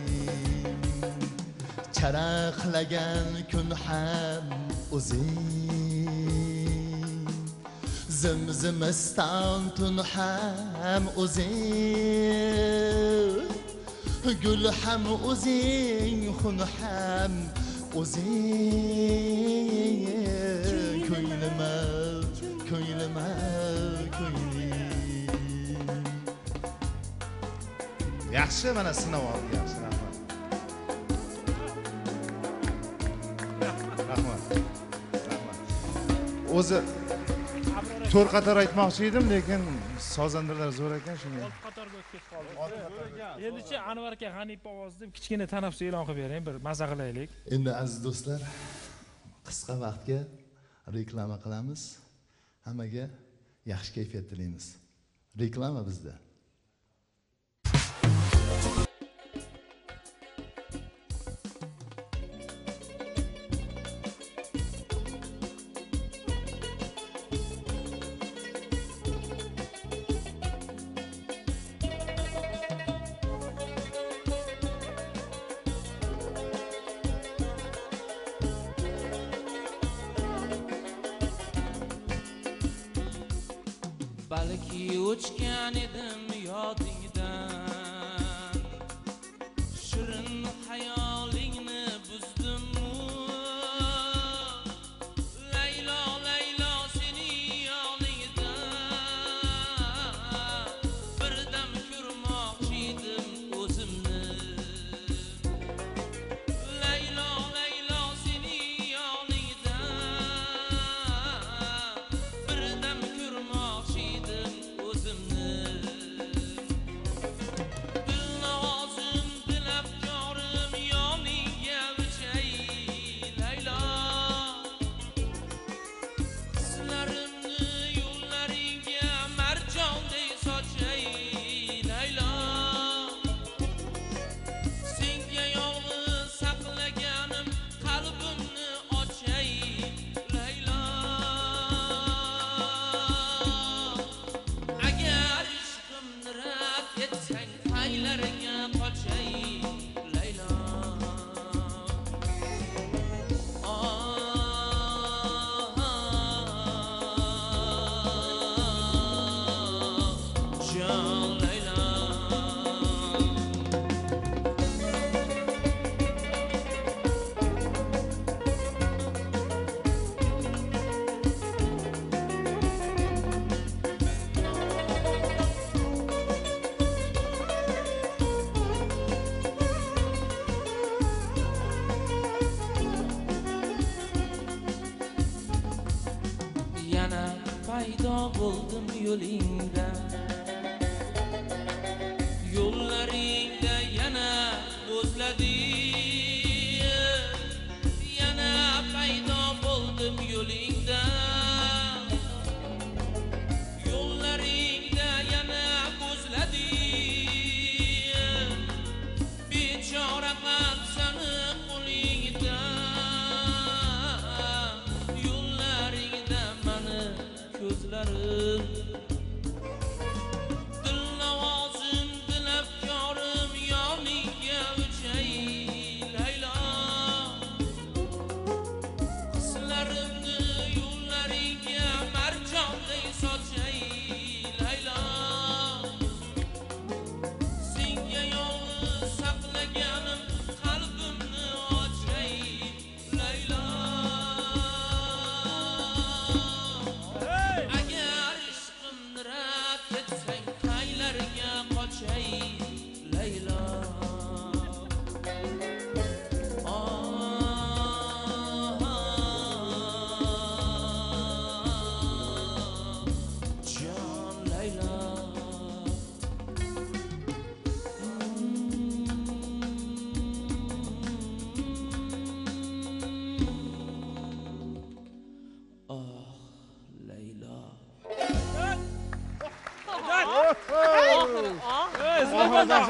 charaqlagan kun ham o'zing zimzimiston tun ham o'zing gul ham o'zing xun ham o'zing ko'nglima ko'nglima ko'nglim Yaxshi, mana sinab oldik, yaxshi, rahmat. Rahmat. Rahmat. O'zi to'rt qator aytmoqchi edim, lekin sozandalar zo'r ekan, shunga. Olti qatorga o'tib ketib qoldik. Endi-chi Anvar aka G'aniyevga ovoz deb kichkina tanaffus e'lon qilib bering, bir maza qilaylik. Endi aziz do'stlar, qisqa vaqtga reklama qilamiz. Hammaga yaxshi kayfiyat tilaymiz. Reklama bizda. balki o'chgan edim yodingdan shirin xayolingni buzdim-u Laylo Laylo seni yoningdan birdam ko'rmoqchi edim o'zimni Laylo Laylo seni yoningdan birdam ko'rmoqchi edim o'zimni Dilnozim dilafkorim yoningga o'chay Laylo Hislarimni yo'llaringga marjonday sochay Laylo Senga yolg'iz saqlaganim qalbimni ochay Laylo Agar ishqimni rad etsang qaylarga qochay Laylo Jon Laylo yana paydo bo'ldim yo'lingda yo'llaringda yana o'zladim yana paydo bo'ldim yo'lingda yo'llaringda yana o'zladim bechora qalb sani qo'lingda yo'llaringda mani ko'zlarim Dilnavozim dilafkorim yoningga o'chay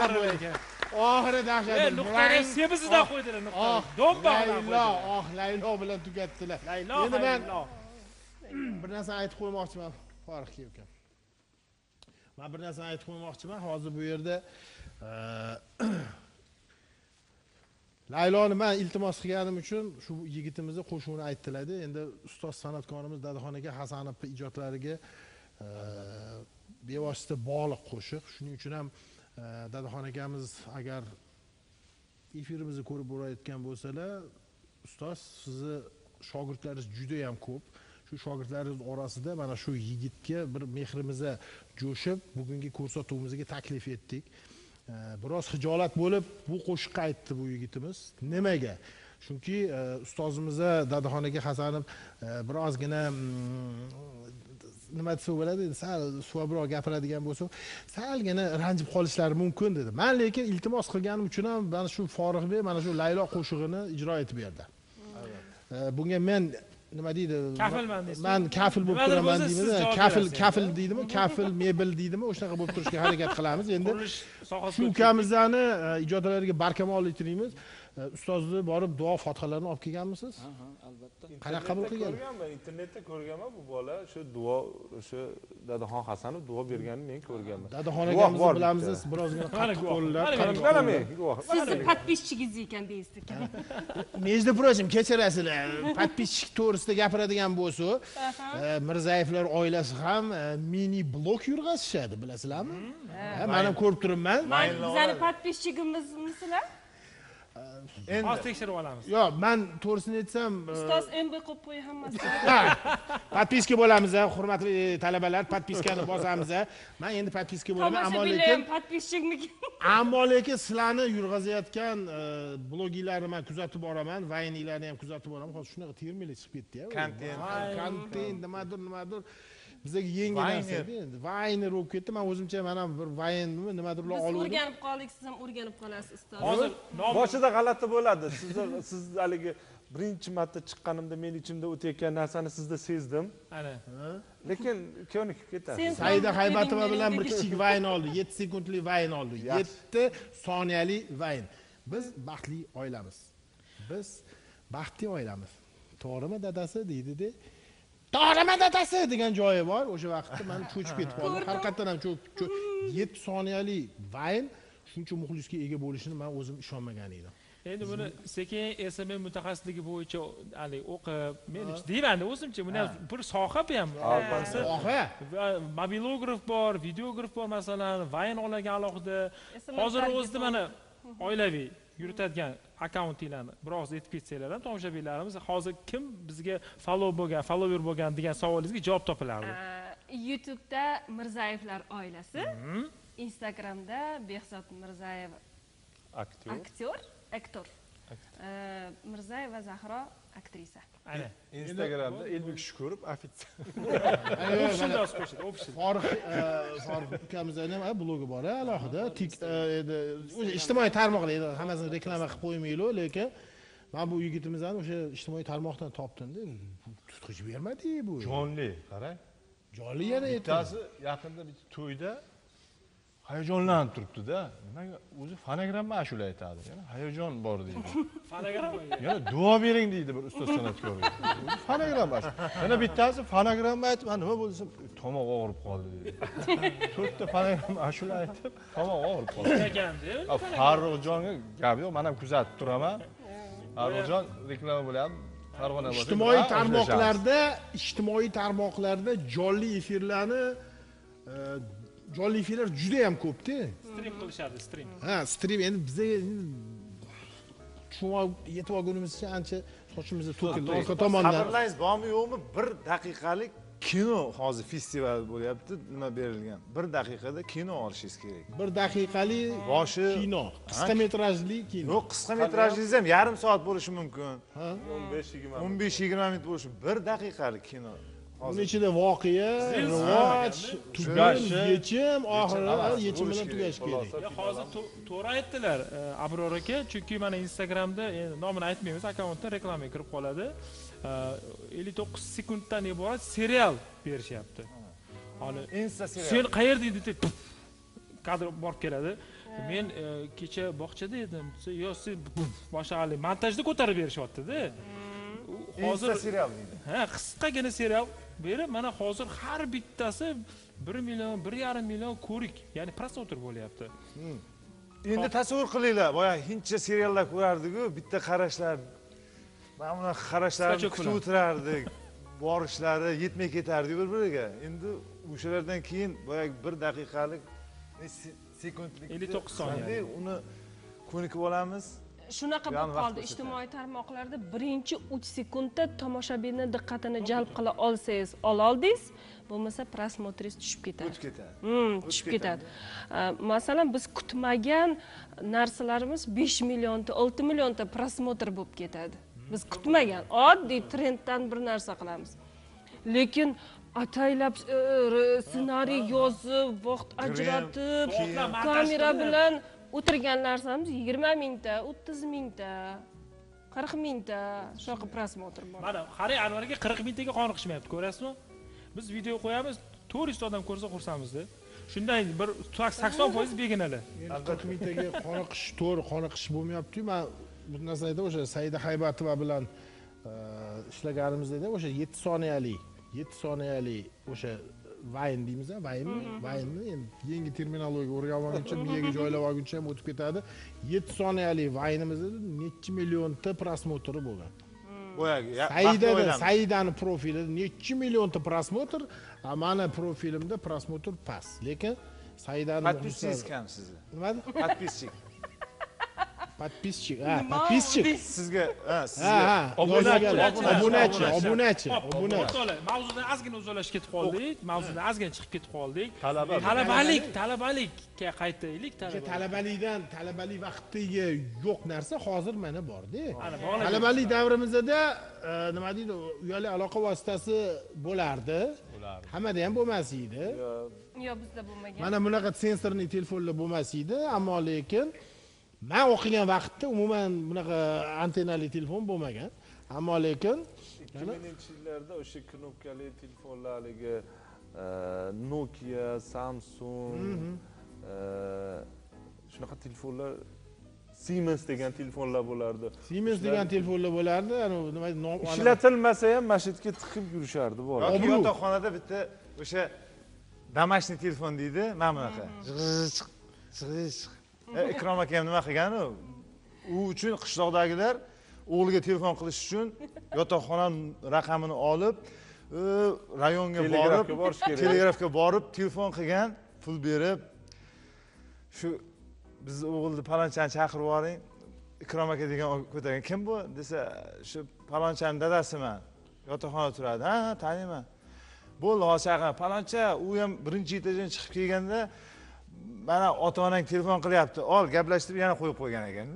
dahshat bo'ldi. Oxiri dahshat. E, nuqtani sebisidan qo'ydilar nuqtani. Domba Laylo, oh, Laylo bilan tugatdilar. Laylo, Endi men Laylo. bir narsani aytib qo'ymoqchiman, Farruh aka. Men bir narsani aytib qo'ymoqchiman. Hozir bu yerda Layloni men iltimos qilganim uchun shu yigitimizni qo'shuvini aytdilar-da. Endi ustoz san'atkorimiz Dadaxon aka Hasanovning ijodlariga bevosita bog'liq qo'shiq. Shuning uchun ham Dadaxon akamiz agar efirimizni ko'rib borayotgan bo'lsalar, ustoz sizni shogirdlaringiz juda ham ko'p. Shu shogirdlaringiz orasida mana shu yigitga bir mehrimizni jo'shib, bugungi ko'rsatuvimizga taklif etdik. Biroz xijolat bo'lib bu qo'shiqqa aytdi bu yigitimiz. Nimaga? Chunki ustozimiz Dadaxon aka Hasanov birozgina nima desa bo'ladi, sal suavroq gapiradigan bo'lsa, salgina ranjib qolishlari mumkin dedi. Men lekin iltimos qilganim uchun ham mana shu Foruxbek mana shu Laylo qo'shig'ini ijro etib berdi. Bunga men nima deydi? Kafilman deysiz. Men kafil bo'lib turaman deymizmi? Kafil kafil deydimi? Kafil mebel deydimi? O'shanaqa bo'lib turishga harakat qilamiz. Endi shu ukamizni ijodlariga barkamollik tilaymiz. Ustozni borib duo fotihalarni olib kelganmisiz? Ha, albatta. Qanaqa qabul qilgan? Ko'rganman, internetda ko'rganman bu bola shu duo o'sha Dadaxon Hasanov duo berganini men ko'rganman. Dadaxon akamizni bilamiz, birozgina qattiq qo'llar. Mana men guvoh. Sizni podpischingiz ekan deysiz ekan. Между прочим, kechirasizlar. Podpischik to'g'risida gapiradigan bo'lsa, Mirzayevlar oilasi ham mini blog yurg'izishadi, bilasizlarmi? Men ham ko'rib turibman. Bizning podpischigimizmisizlar? Endi hozir tekshirib olamiz. Yo'q, men to'g'risini aytsam, ustoz M B qo'yib qo'y hammasi. Podpiska bo'lamiz, hurmatli talabalar, podpiskani bosamiz. Men endi podpiska bo'laman, ammo lekin podpischikniki. Ammo lekin sizlarni yurg'izayotgan bloginglarni men kuzatib boraman, vayninglarni ham kuzatib boraman. Hozir shunaqa terminlar chiqib ketdi-ya. Kontent, kontent, nimadir, nimadir. Bizga yengil narsa endi. Vayner bo'lib ketdi. Men o'zimcha mana bir vaynmi, nimadirlar olib. Biz o'rganib qoldik, siz ham o'rganib qolasiz, ustoz. Hozir boshida g'alati bo'ladi. Siz siz haligi birinchi marta chiqqanimda men ichimda o'tayotgan narsani sizda sezdim. Ana. Lekin ko'nikib ketadi. Saida Haybatova bilan bir kichik vayn oldi. yetti sekundlik vayn oldi. yetti soniyali vayn. Biz baxtli oilamiz. Biz baxtli oilamiz. To'g'rimi dadasi deydi-da. To'g'rimi dadasi degan joyi bor. O'sha vaqtda men cho'chib ketib qoldim. Haqiqatan ham yetti soniyali vayn shuncha muxlisga ega bo'lishini men o'zim ishonmagan edim. Endi buni sekin S M M mutaxassisligi bo'yicha hali o'qib, men deyman o'zimcha, buni bir soha bu ham. Soha. Mobilograf bor, videograf bor masalan, vayn olagan alohida. Hozir o'zida mana oilaviy yuritadigan akkauntinglarni biroz aytib ketsanglar ham tomoshabinlarimiz hozir kim bizga follow bo'lgan, follower bo'lgan degan savolingizga javob topilardi. YouTube'da Mirzayevlar oilasi, Instagramda Behzod Mirzayev aktyor. Aktyor, aktor. Mirzayeva Zahro aktrisa. Ana. Instagramda Elbek Shukurov ofitser. Shunday qo'shadi, ofishdi. Farruh Farruh ukamizning ham blogi bor, alohida. Ijtimoiy tarmoqlar, hammasini reklama qilib qo'ymaylik, lekin men bu yigitimizni o'sha ijtimoiy tarmoqdan topdim-da. Tutqich bermadi bu. Jonli, qarang. Jonli yana aytdi. Bittasi yaqinda bitta to'yda hayajonlanib turibdi-da. Nimaga o'zi fonogramma ashula aytadi. Yana hayajon bor deydi. Fonogramma. Yana duo bering deydi bir ustoz san'atkorga. O'zi fonogramma. Yana bittasi fonogramma aytib, nima bo'lsa, tomoq og'rib qoldi deydi. To'rtta fonogramma ashula aytib, tomoq og'rib qoldi. Ekanda. Farruxjonga gap yo'q, men ham kuzatib turaman. Farruxjon reklama bo'lyapti. Farg'ona bo'lsa. Ijtimoiy tarmoqlarda, ijtimoiy tarmoqlarda jonli efirlarni jonli efirlar juda ham ko'p-da. Stream qilishadi, stream. Ha, stream endi bizga tushunib yetib olgunimizcha ancha sochimizni to'kildi orqa tomondan. Xabarlaringiz bormi yo'qmi? bir daqiqalik kino hozir festival bo'lyapti, nima berilgan? bir daqiqada kino olishingiz kerak. bir daqiqalik boshi kino, qisqa metrajli kino. Yo'q, qisqa metrajlingiz ham yarim soat bo'lishi mumkin. o'n besh yigirma o'n besh yigirma minut bo'lishi. bir daqiqalik kino. Buning ichida voqea, rivoj, tugash, yechim, oxiri yechim bilan tugash kerak. Hozir to'g'ri aytdilar Abror aka, chunki mana Instagramda nomini aytmaymiz, akkauntda reklama kirib qoladi. ellik to'qqiz sekunddan iborat serial berishyapti. Hali Insta serial. Sen qayerda edi deb kadr borib keladi. Men kecha bog'chada edim. Yo, siz boshaqali montajda ko'tarib berishyapti-da. Hozir serial deydi. Ha, qisqagina serial berib, mana hozir har bittasi bir million, bir yarim million ko'rik, ya'ni prosotr bo'lyapti. Endi tasavvur qilinglar, boya hindcha seriallar ko'rardik-ku, bitta qarashlar. Mana bunaqa qarashlarni kutib o'tirardik. Borishlari yetmay ketardi bir-biriga. Endi o'shalardan keyin boya bir daqiqalik sekundlik ellik to'qqiz soniya uni ko'nikib olamiz. Shunaqa bo'lib qoldi. Ijtimoiy tarmoqlarda birinchi uch sekundda tomoshabinning diqqatini jalb qila olsangiz, ola oldingiz, bo'lmasa prosmotringiz tushib ketadi. Tushib ketadi. Hmm, tushib ketadi. Masalan, biz kutmagan narsalarimiz besh millionta, olti millionta prosmotr bo'lib ketadi. Biz kutmagan, oddiy trenddan bir narsa qilamiz. Lekin ataylab ssenariy yozib, vaqt ajratib, kamera bilan o'tirgan narsamiz yigirma mingta, o'ttiz mingta, qirq mingta shunaqa prosmotr bor. Mana qarang, Anvarga qirq mingtaga qoniqishmayapti, ko'rasizmi? Biz video qo'yamiz, to'rt yuz ta odam ko'rsa xursandmizda. Shundan bir sakson foiz begonalar. qirq mingtaga qoniqish, to'g'ri qoniqish bo'lmayapti-yu. Men bu narsada o'sha Saida Haybatova bilan ishlaganimizda o'sha yetti soniyalik, yetti soniyalik o'sha vayn deymiz, vaynmi? Vaynmi? Endi yangi terminologiya o'rganmaguncha, miyaga joylab olguncha ham o'tib ketadi. yetti soniyalik vaynimizda necha millionta prosmotri bo'lgan. Boyagi Saidada, Saidani profilida necha millionta prosmotr, mana profilimda prosmotr past. Lekin Saidani подписчик kam sizni. Nima? Подписчик. Подписчик, ha, подписчик. Sizga, ha, sizga obunachi, obunachi, obunachi, obunachi. Mavzudan ozgina uzalashib ketib qoldik, mavzudan ozgina chiqib ketib qoldik. Talabalik, talabalikka qaytaylik, talabalik. Talabalikdan, talabalik vaqtiga yo'q narsa hozir mana bor-da. Talabalik davrimizda nima deydi, uyali aloqa vositasi bo'lardi. Hammada ham bo'lmas edi. Yo'q, bizda bo'lmagan. Mana bunaqa sensorli telefonlar bo'lmas edi, ammo lekin men o'qigan vaqtda umuman bunaqa antennali telefon bo'lmagan. Ammo lekin ikki minginchi yillarda o'sha knopkali telefonlarga Nokia, Samsung, shunaqa telefonlar, Siemens degan telefonlar bo'lardi. Siemens degan telefonlar bo'lardi. Nima nom ishlatilmasa ham mashitga tiqib yurishardi bola. Yotoqxonada bitta o'sha damashniy telefon deydi, mana bunaqa. Jig'ish, jig'ish. Ikrom aka ham nima qilgan u? U uchun qishloqdagilar o'g'liga telefon qilish uchun yotoqxona raqamini olib, rayonga borib, telegrafga borib, telefon qilgan, pul berib, shu biz o'g'ilni palonchani chaqirib yuboring. Ikrom aka degan ko'targan. Kim bu? Desa, shu palonchaning dadasiman. Yotoqxonada turadi. Ha, taniyman. Bo'ldi, hozir chaqir. Paloncha, u ham birinchi etajdan chiqib kelganda mana ota-onang telefon qilyapti. Ol, gaplashtirib yana qo'yib qo'ygan ekan-da.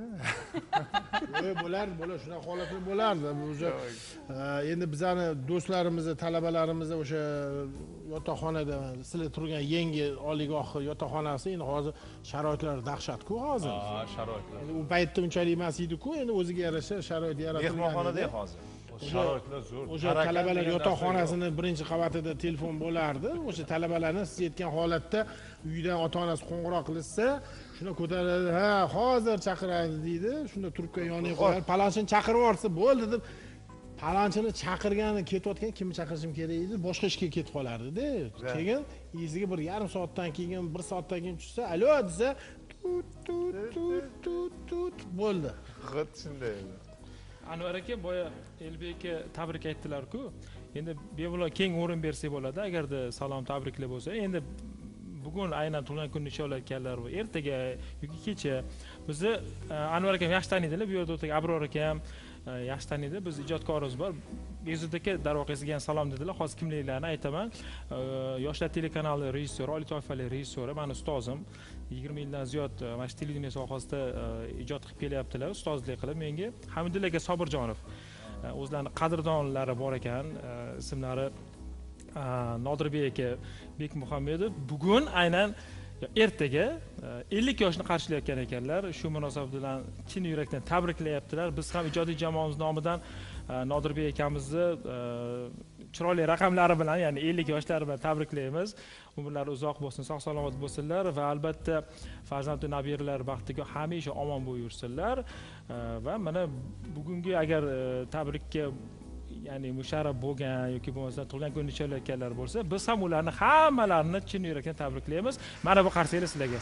Yo'q, bo'lardi, bo'lar, shunaqa holatlar bo'lardi. O'sha endi bizani do'stlarimiz, talabalarimiz o'sha yotoqxonada sizlar turgan yangi oliygoh yotoqxonasi endi hozir sharoitlar dahshat-ku hozir. Ha, sharoitlar. Endi u paytda unchalik emas edi-ku, endi o'ziga yarasha sharoit yaratilgan. Mehmonxonada hozir. Sharoitlar zo'r. O'sha talabalar yotoqxonasini birinchi qavatida telefon bo'lardi. O'sha talabalarni siz aytgan holatda uydan ota-onasi qo'ng'iroq qilsa, shuni ko'taradi, ha, hozir chaqiradi deydi. Shunda trubka yoniga qo'yadi. Palonchini chaqirib yuborsa bo'ldi deb palonchini chaqirgani ketayotgan, kimni chaqirishim kerak edi, boshqa ishga ketib qolardi-da. Keyin iziga bir yarim soatdan keyin, bir soatdan keyin tushsa, "Alo" desa, tut tut tut tut tut bo'ldi. Xat shunday. Anvar aka boya Elbek aka tabrik aytdilar-ku. Endi bemalol keng o'rin bersak bo'ladi, agarda salom tabriklar bo'lsa. Endi bugun aynan tug'ilgan kunni nishonlayotganlar va ertaga yoki kecha bizni Anvar aka yaxshi taniydilar, bu yerda o'tirgan Abror aka ham yaxshi taniydi. Biz ijodkorimiz bor. Bezod aka darvoqe sizga ham salom dedilar. Hozir kimliklarini aytaman. Yoshlar telekanali rejissyori, oliy toifali rejissyori, meni ustozim. yigirma yildan ziyod mana shu televideniya sohasida ijod qilib kelyaptilar, ustozlik qilib menga. Hamidullo aka Sobirjonov o'zlarining qadrdonlari bor ekan, ismlari Nodirbek aka Bekmuhammedov bugun aynan ertaga ellik yoshni qarshilayotgan ekanlar. Shu munosabat bilan chin yurakdan tabriklayaptilar. Biz ham ijodiy jamoamiz nomidan Nodirbek akamizni chiroyli raqamlari bilan, ya'ni ellik yoshlari bilan tabriklaymiz. Umrlari uzoq bo'lsin, sog' salomat bo'lsinlar va albatta farzandu nabiralar baxtiga hamisha omon bo'lib yursinlar. Va mana bugungi agar tabrikka ya'ni musharraf bo'lgan yoki bo'lmasa tug'ilgan kunini nishonlayotganlar bo'lsa, biz ham ularni hammalarini chin yurakdan tabriklaymiz. Mana bu qarsaklar sizlarga.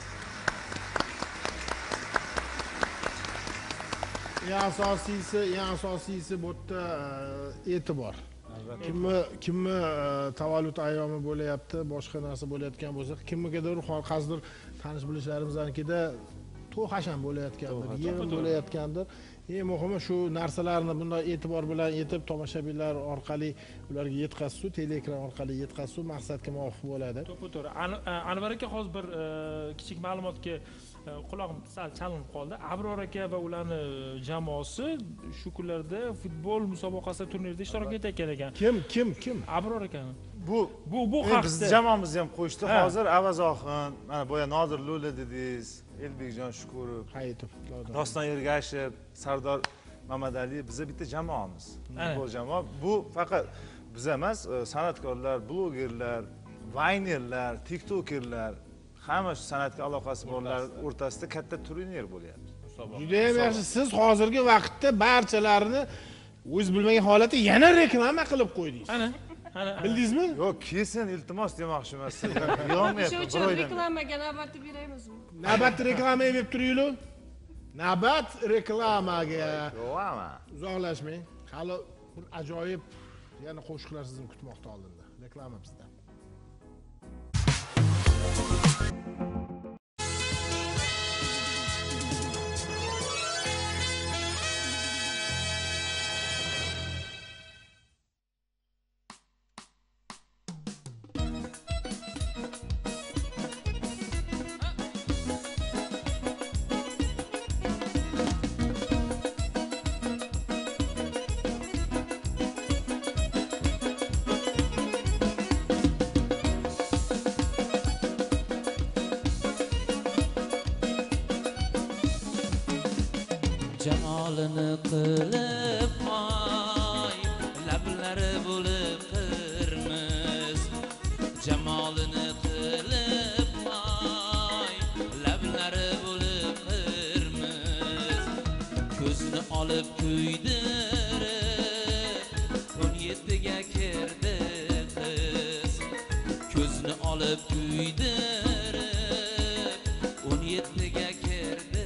Eng asosiysi, eng asosiysi bu yerda e'tibor. Kimni kimni tavallud ayyomi bo'layapti, boshqa narsa bo'layotgan bo'lsa, kimnigadir hozir tanish bilishlarimizdagida to'y hasham bo'layotgandir, yig'in bo'layotgandir. Eng muhimi shu narsalarni bunday e'tibor bilan yetib tomoshabinlar orqali ularga yetkazsu, teleekran orqali yetkazsu maqsadga muvofiq bo'ladi. To'g'ri. Anvar aka hozir bir kichik ma'lumotga quloqim sal chalinib qoldi. Abror aka va ularni jamoasi shu kunlarda futbol musobaqasi turnirida ishtirok etayotgan ekan. Kim, kim, kim? Abror akani. Bu bu bu haqda bizni jamoamizni ham qo'shdi. Hozir Avazoxin, mana boya Nodir Lo'la dedingiz, Elbekjon Shukurov, Hayitov, Doston Ergashev, Sardor Mamadali, biza bitta jamoamiz. Futbol jamoa. Bu faqat biz emas, san'atkorlar, blogerlar, vaynerlar, tiktokerlar, hamma shu san'atga aloqasi borlar o'rtasida katta turnir bo'lyapti. Juda ham yaxshi. Siz hozirgi vaqtda barchalarini o'z bilmagan holatda yana reklama qilib qo'ydingiz. Ana, ana. Bildingizmi? Yo'q, kesin iltimos demoqchi emas. Yolmayapti. Shu uchun reklamaga navbatni beramizmi? Navbat reklamaga berib turinglar. Navbat reklamaga. Yo'qmi? Uzoqlashmang. Hali bir ajoyib yana qo'shiqlar sizni kutmoqda oldinda. Reklama bizda. jamolini qilib oy lablari bo'lib qirmiz jamolini qilib oy lablari bo'lib qirmiz ko'zni olib kuydirib o'n yettiga kirdi qiz ko'zni olib kuydirib o'n yettiga kirdi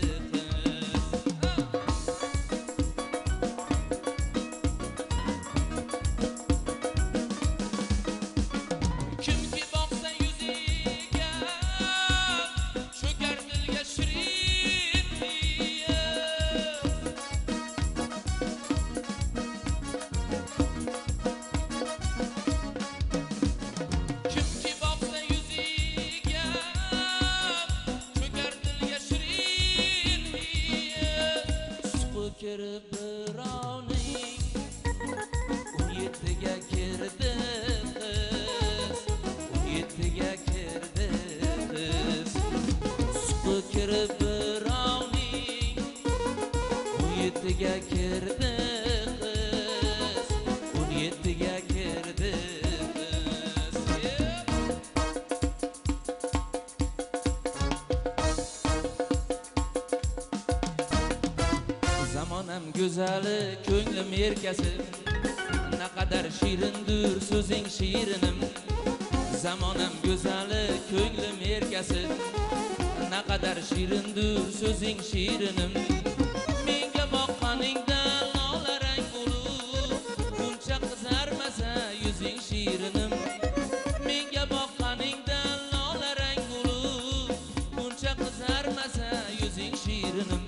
güzeli ko'nglim erkasi naqadar shirindir so'zing shirinim zamonam go'zali ko'nglim erkasi naqadar shirindir so'zing shirinim menga boqqaningda lolarang bo'lib buncha qizarmasa yuzing shirinim menga boqqaningda lolarang bo'lib buncha qizarmasa yuzing shirinim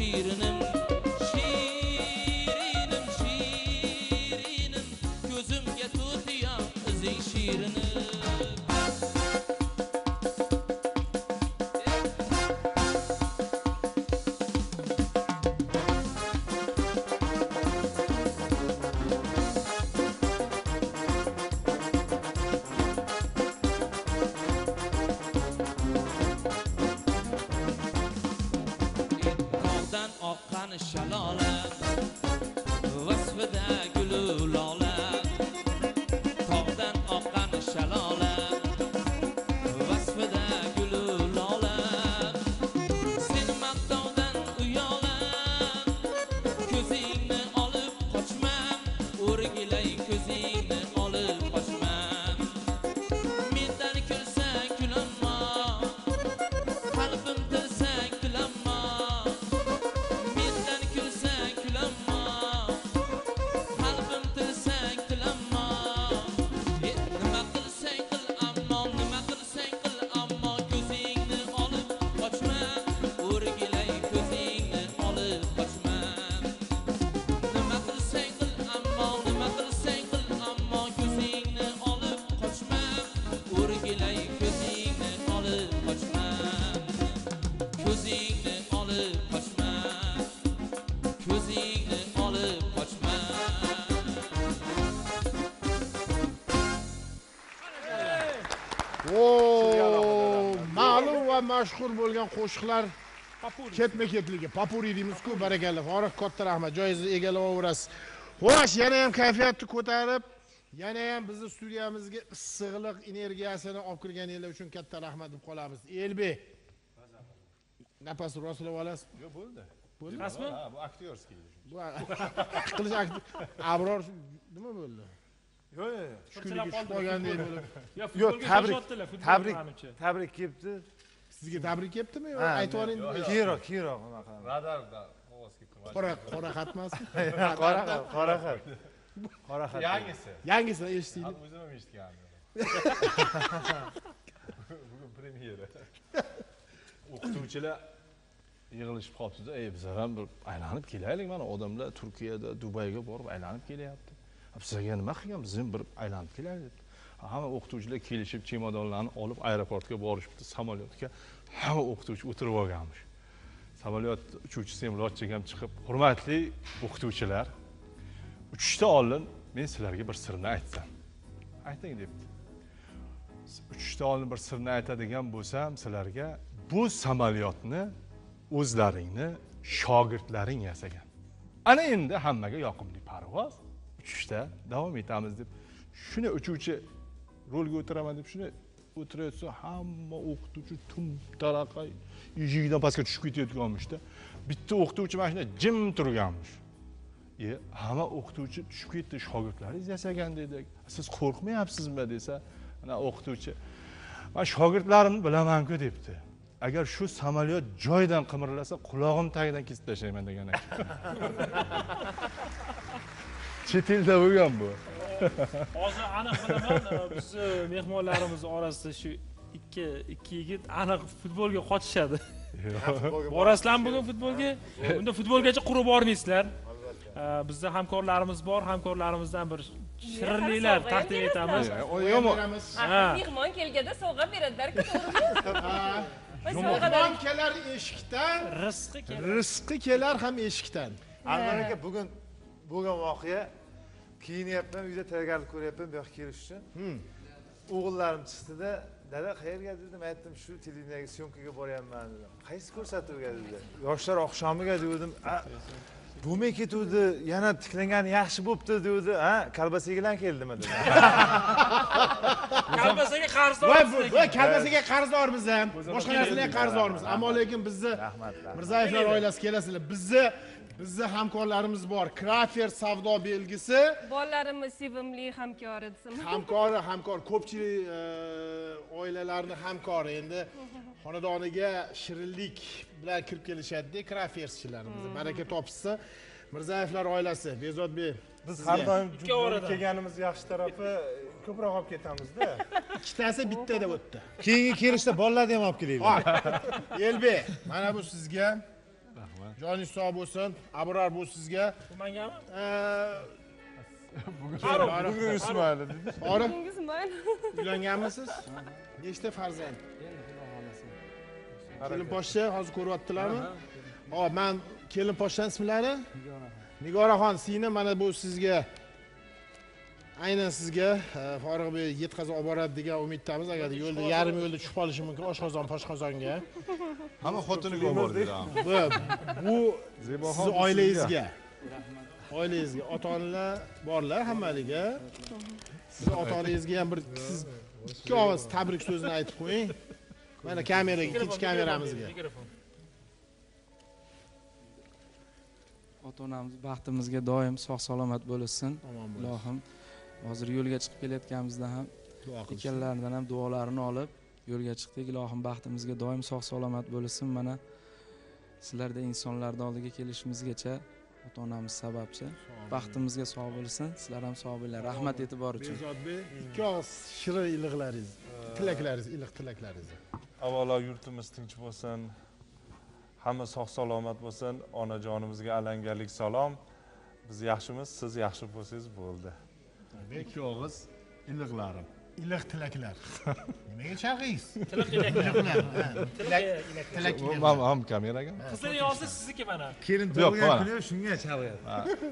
şirinim şirinim şirinim gözümge tutuyor izin şirinim şalala vasfida gülü lola tog'dan oqqan shalola vasfida gülü lola sen maqtovdan uyola ko'zingni olib qochmam o'rgilay ko'zingni olib qochmam mendan kulsang kulamma qalbim tilsang tilamma ma'lum va mashhur bo'lgan qo'shiqlar ketma-ketligi popuri deymiz-ku, barakalla. Farruh, katta rahmat, joyingizni egallaverasiz. Xo'sh, yana ham kayfiyatni ko'tarib, yana ham bizni studiyamizga issiqlik energiyasini olib kirganinglar uchun katta rahmat deb qolamiz. Elbek, nafasni rostlab olasiz? Yo'q, bo'ldi. Bo'ldi? Rasman? Ha, bu aktyorskiy. Bu qilish aktyor. Abror nima bo'ldi? Yo'q, yo'q. Tushkunlik tushib qolgandek bo'lib. Yo'q, tabrik. Tabrik. Tabrik kelibdi. Sizga tabrik kelibdimi yo? Aytib yuboring. Keyinroq, keyinroq unaqa. Radarda ovoz ketdi. Qora, qora xatmasi? Qora xat, qora xat. Qora xat. Yangisi. Yangisini eshitdik. O'zim ham eshitgandim. Bugun premyera. O'qituvchilar yig'ilishib qolibdi-da, "Ey, bizlar ham bir aylanib kelaylik, mana odamlar Turkiyada, Dubayga borib aylanib kelyapti. Bizlarga nima qilgan? Biz ham bir aylanib kelaylik." Hamma o'qituvchilar kelishib, chemodonlarni olib aeroportga borishibdi, samolyotga. Hamma o'qituvchi o'tirib olganmish. Samolyot uchuvchisi ham lotchaga ham chiqib, "Hurmatli o'qituvchilar, uchishdan oldin men sizlarga bir sirni aytsam." "Ayting" debdi. "Uchishdan oldin bir sirni aytadigan bo'lsam, sizlarga bu samolyotni o'zlaringni shogirdlaring yasagan. Ana endi hammaga yoqimli parvoz, uchishda davom etamiz" deb. Shuni uchuvchi rolga o'tiraman deb shuni o'tirayotsa, hamma o'qituvchi tum taraqay eshigidan pastga tushib ketayotganmish-da. Bitta o'qituvchi mana shunda jim turganmish. "E, hamma o'qituvchi tushib ketdi, shogirdlaringiz yasagan dedik. Siz qo'rqmayapsizmi?" desa, ana o'qituvchi, "Men shogirdlarimni bilaman-ku" debdi. "Agar shu samolyot joydan qimirlasa, qulog'im tagidan kesib tashlayman" degan ekan. Chet elda bo'lgan bu. Hozir aniq bilaman, biz mehmonlarimiz orasida shu ikki ikki yigit aniq futbolga qochishadi. Borasizlarmi bugun futbolga? Unda futbolgacha qurib bormaysizlar. Bizda hamkorlarimiz bor, hamkorlarimizdan bir shirinliklar taqdim etamiz. Mehmon kelganda sovg'a beradilar-ku, to'g'rimi? Mehmon kelar eshikdan, rizqi kelar. Rizqi kelar ham eshikdan. Anvar aka, bugun bo'lgan voqea, kiyinyapman, uyda tayyorgarlik ko'ryapman bu yoqqa kelish uchun. O'g'illarim chiqdi-da, "Dada, qayerga?" dedim. Aytdim, "Shu televiziyaga syomkaga boryapman" dedim. "Qaysi ko'rsatuvga?" dedi. "Yoshlar oqshomiga" dedim. "Bo'lmay ketuvdi, yana tiklangani yaxshi bo'pti" dedi. "Ha, kalbasaga bilan keldimi" dedi. Kalbasaga qarzdormiz. Voy, kalbasaga qarzdormiz ham. Boshqa narsalarga qarzdormiz. Ammo lekin bizni Mirzayevlar oilasi kelasizlar. Bizni Bizda hamkorlarimiz bor. Krafer savdo belgisi. Bolalarimiz sevimli hamkori desam. Hamkori, hamkor. Ko'pchilik oilalarning hamkori. Endi xonadoniga shirinlik bilan kirib kelishadi, kraferchilarimiz. Baraka topsa, Mirzayevlar oilasi, Bezodbek. Biz har doim kelganimiz yaxshi tarafi ko'proq olib ketamiz-da. Ikkitasi bittada o'tdi. Keyingi kelishda bolalarni ham olib kelaylik. Elbek, mana bu sizga. joningiz sog' bo'lsin. Abror, bu sizga. Bu mengami? bugun bugun Ismoil dedi. Ori, Bugungiz mayli. uylanganmisiz? Nechta farzand? Kelin poshsha hozir ko'ryaptilarmi? Hop, men kelin poshshaning ismlari? Nigoraxon Sina, mana bu sizga. Aynan sizga Forig' Bey yetkazib olib boradi degan umiddamiz. Agar yo'lda yarim yo'lda tushib qolishi mumkin oshqozon, poshqozonga. Hamma xotiniga olib bordi. Bu bu siz oilangizga. Oilangizga ota-onalar borlar hammaliga. Siz ota-onangizga ham bir siz ikki og'iz tabrik so'zini aytib qo'ying. Mana kameraga, ikkinchi kameramizga. Ota-onamiz baxtimizga doim sog' salomat bo'lsin. Ilohim hozir yo'lga chiqib kelayotganimizda ham ikkalaridan ham duolarini olib yo'lga chiqdik. Ilohim baxtimizga doim sog' salomat bo'lsin. Mana sizlarda insonlarning oldiga kelishimizgacha ota-onamiz sababchi. Baxtimizga sog' bo'lsin. Sizlar ham sog' bo'linglar. Rahmat e'tibor uchun. Bezodbek, ikki og'iz shirin iliqlaringiz, tilaklaringiz, iliq tilaklaringiz. Avvalo yurtimiz tinch bo'lsin. Hamma sog' salomat bo'lsin. Onajonimizga alangalik salom. Biz yaxshimiz, siz yaxshi bo'lsangiz bo'ldi. Ikki og'iz iliqlarim. Iliq tilaklar. Nimaga chalg'iysiz? Tilak tilaklar. Tilak tilak. Men ham kameraga. Qizning yoshi sizniki mana. Kelin tug'ilgan kuni shunga chalg'yapti.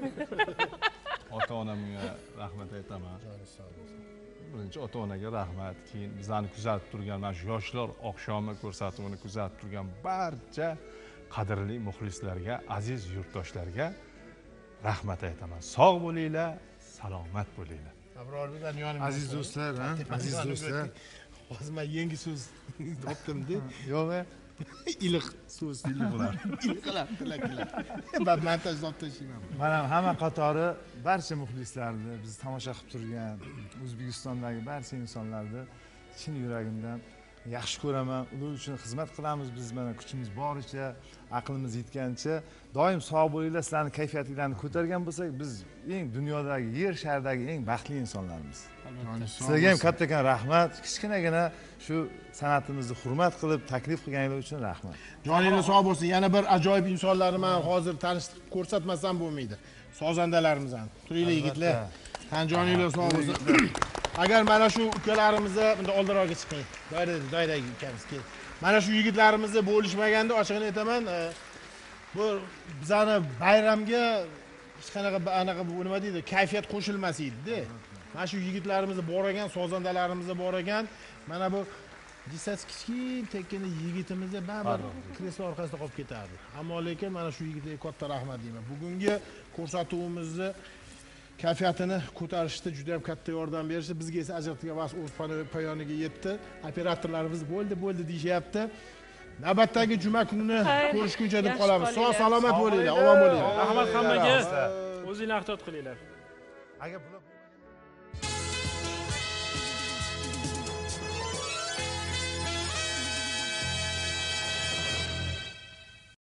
Ota-onamga rahmat aytaman. Birinchi ota-onaga rahmat, keyin bizlarni kuzatib turgan mana shu yoshlar oqshomi ko'rsatuvini kuzatib turgan barcha qadrli muxlislarga, aziz yurtdoshlarga rahmat aytaman. Sog' bo'linglar, salomat bo'linglar. Abrorbekdan yonim. Aziz do'stlar, ha? Aziz do'stlar. Hozir men yangi so'z topdim-da. Yo'qmi? Iliq so'z iliqlar. Iliqlar, tilaklar. Ben montaj olib tashlayman. Mana hamma qatori barcha muxlislarni, bizni tomosha qilib turgan O'zbekistondagi barcha insonlarni chin yuragimdan yaxshi ko'raman. Ular uchun xizmat qilamiz biz, mana kuchimiz boricha, aqlimiz yetgancha. Doim sog' bo'linglar, sizlarning kayfiyatingizni ko'targan bo'lsak, biz eng dunyodagi, yer sharidagi eng baxtli insonlarmiz. Sizlarga ham kattakon rahmat. Kichkinagina shu san'atimizni hurmat qilib, taklif qilganingiz uchun rahmat. Joningiz sog' bo'lsin. Yana bir ajoyib insonlarni men hozir tanishtirib ko'rsatmasam bo'lmaydi. Sozandalarimizni. Turinglar yigitlar. Tan joningiz sog' bo'lsin. Agar mana shu ukalarimizni bunda oldinroqga chiqing. Doyra, doyraga ukamiz kel. Mana shu yigitlarimizni bo'lishmaganda ochiqini aytaman, bu bizani bayramga hech qanaqa anaqa bu nima deydi, kayfiyat qo'shilmas edi-da. Mana shu yigitlarimizni bor ekan, sozandalarimizni bor ekan, mana bu jisas kichkin tekkina yigitimizni baribir kreslo orqasida qolib ketardi. Ammo lekin mana shu yigitlarga katta rahmat deyman. Bugungi ko'rsatuvimizni kayfiyatini ko'tarishda juda ham katta yordam berishdi. Bizga esa ajratilgan vaqt o'z poyoniga yetdi. Operatorlarimiz bo'ldi, bo'ldi deyapti. Navbatdagi juma kunini ko'rishguncha deb qolamiz. Sog' salomat bo'linglar, omon bo'linglar. Rahmat hammaga. O'zingizlarni ehtiyot qilinglar. Agar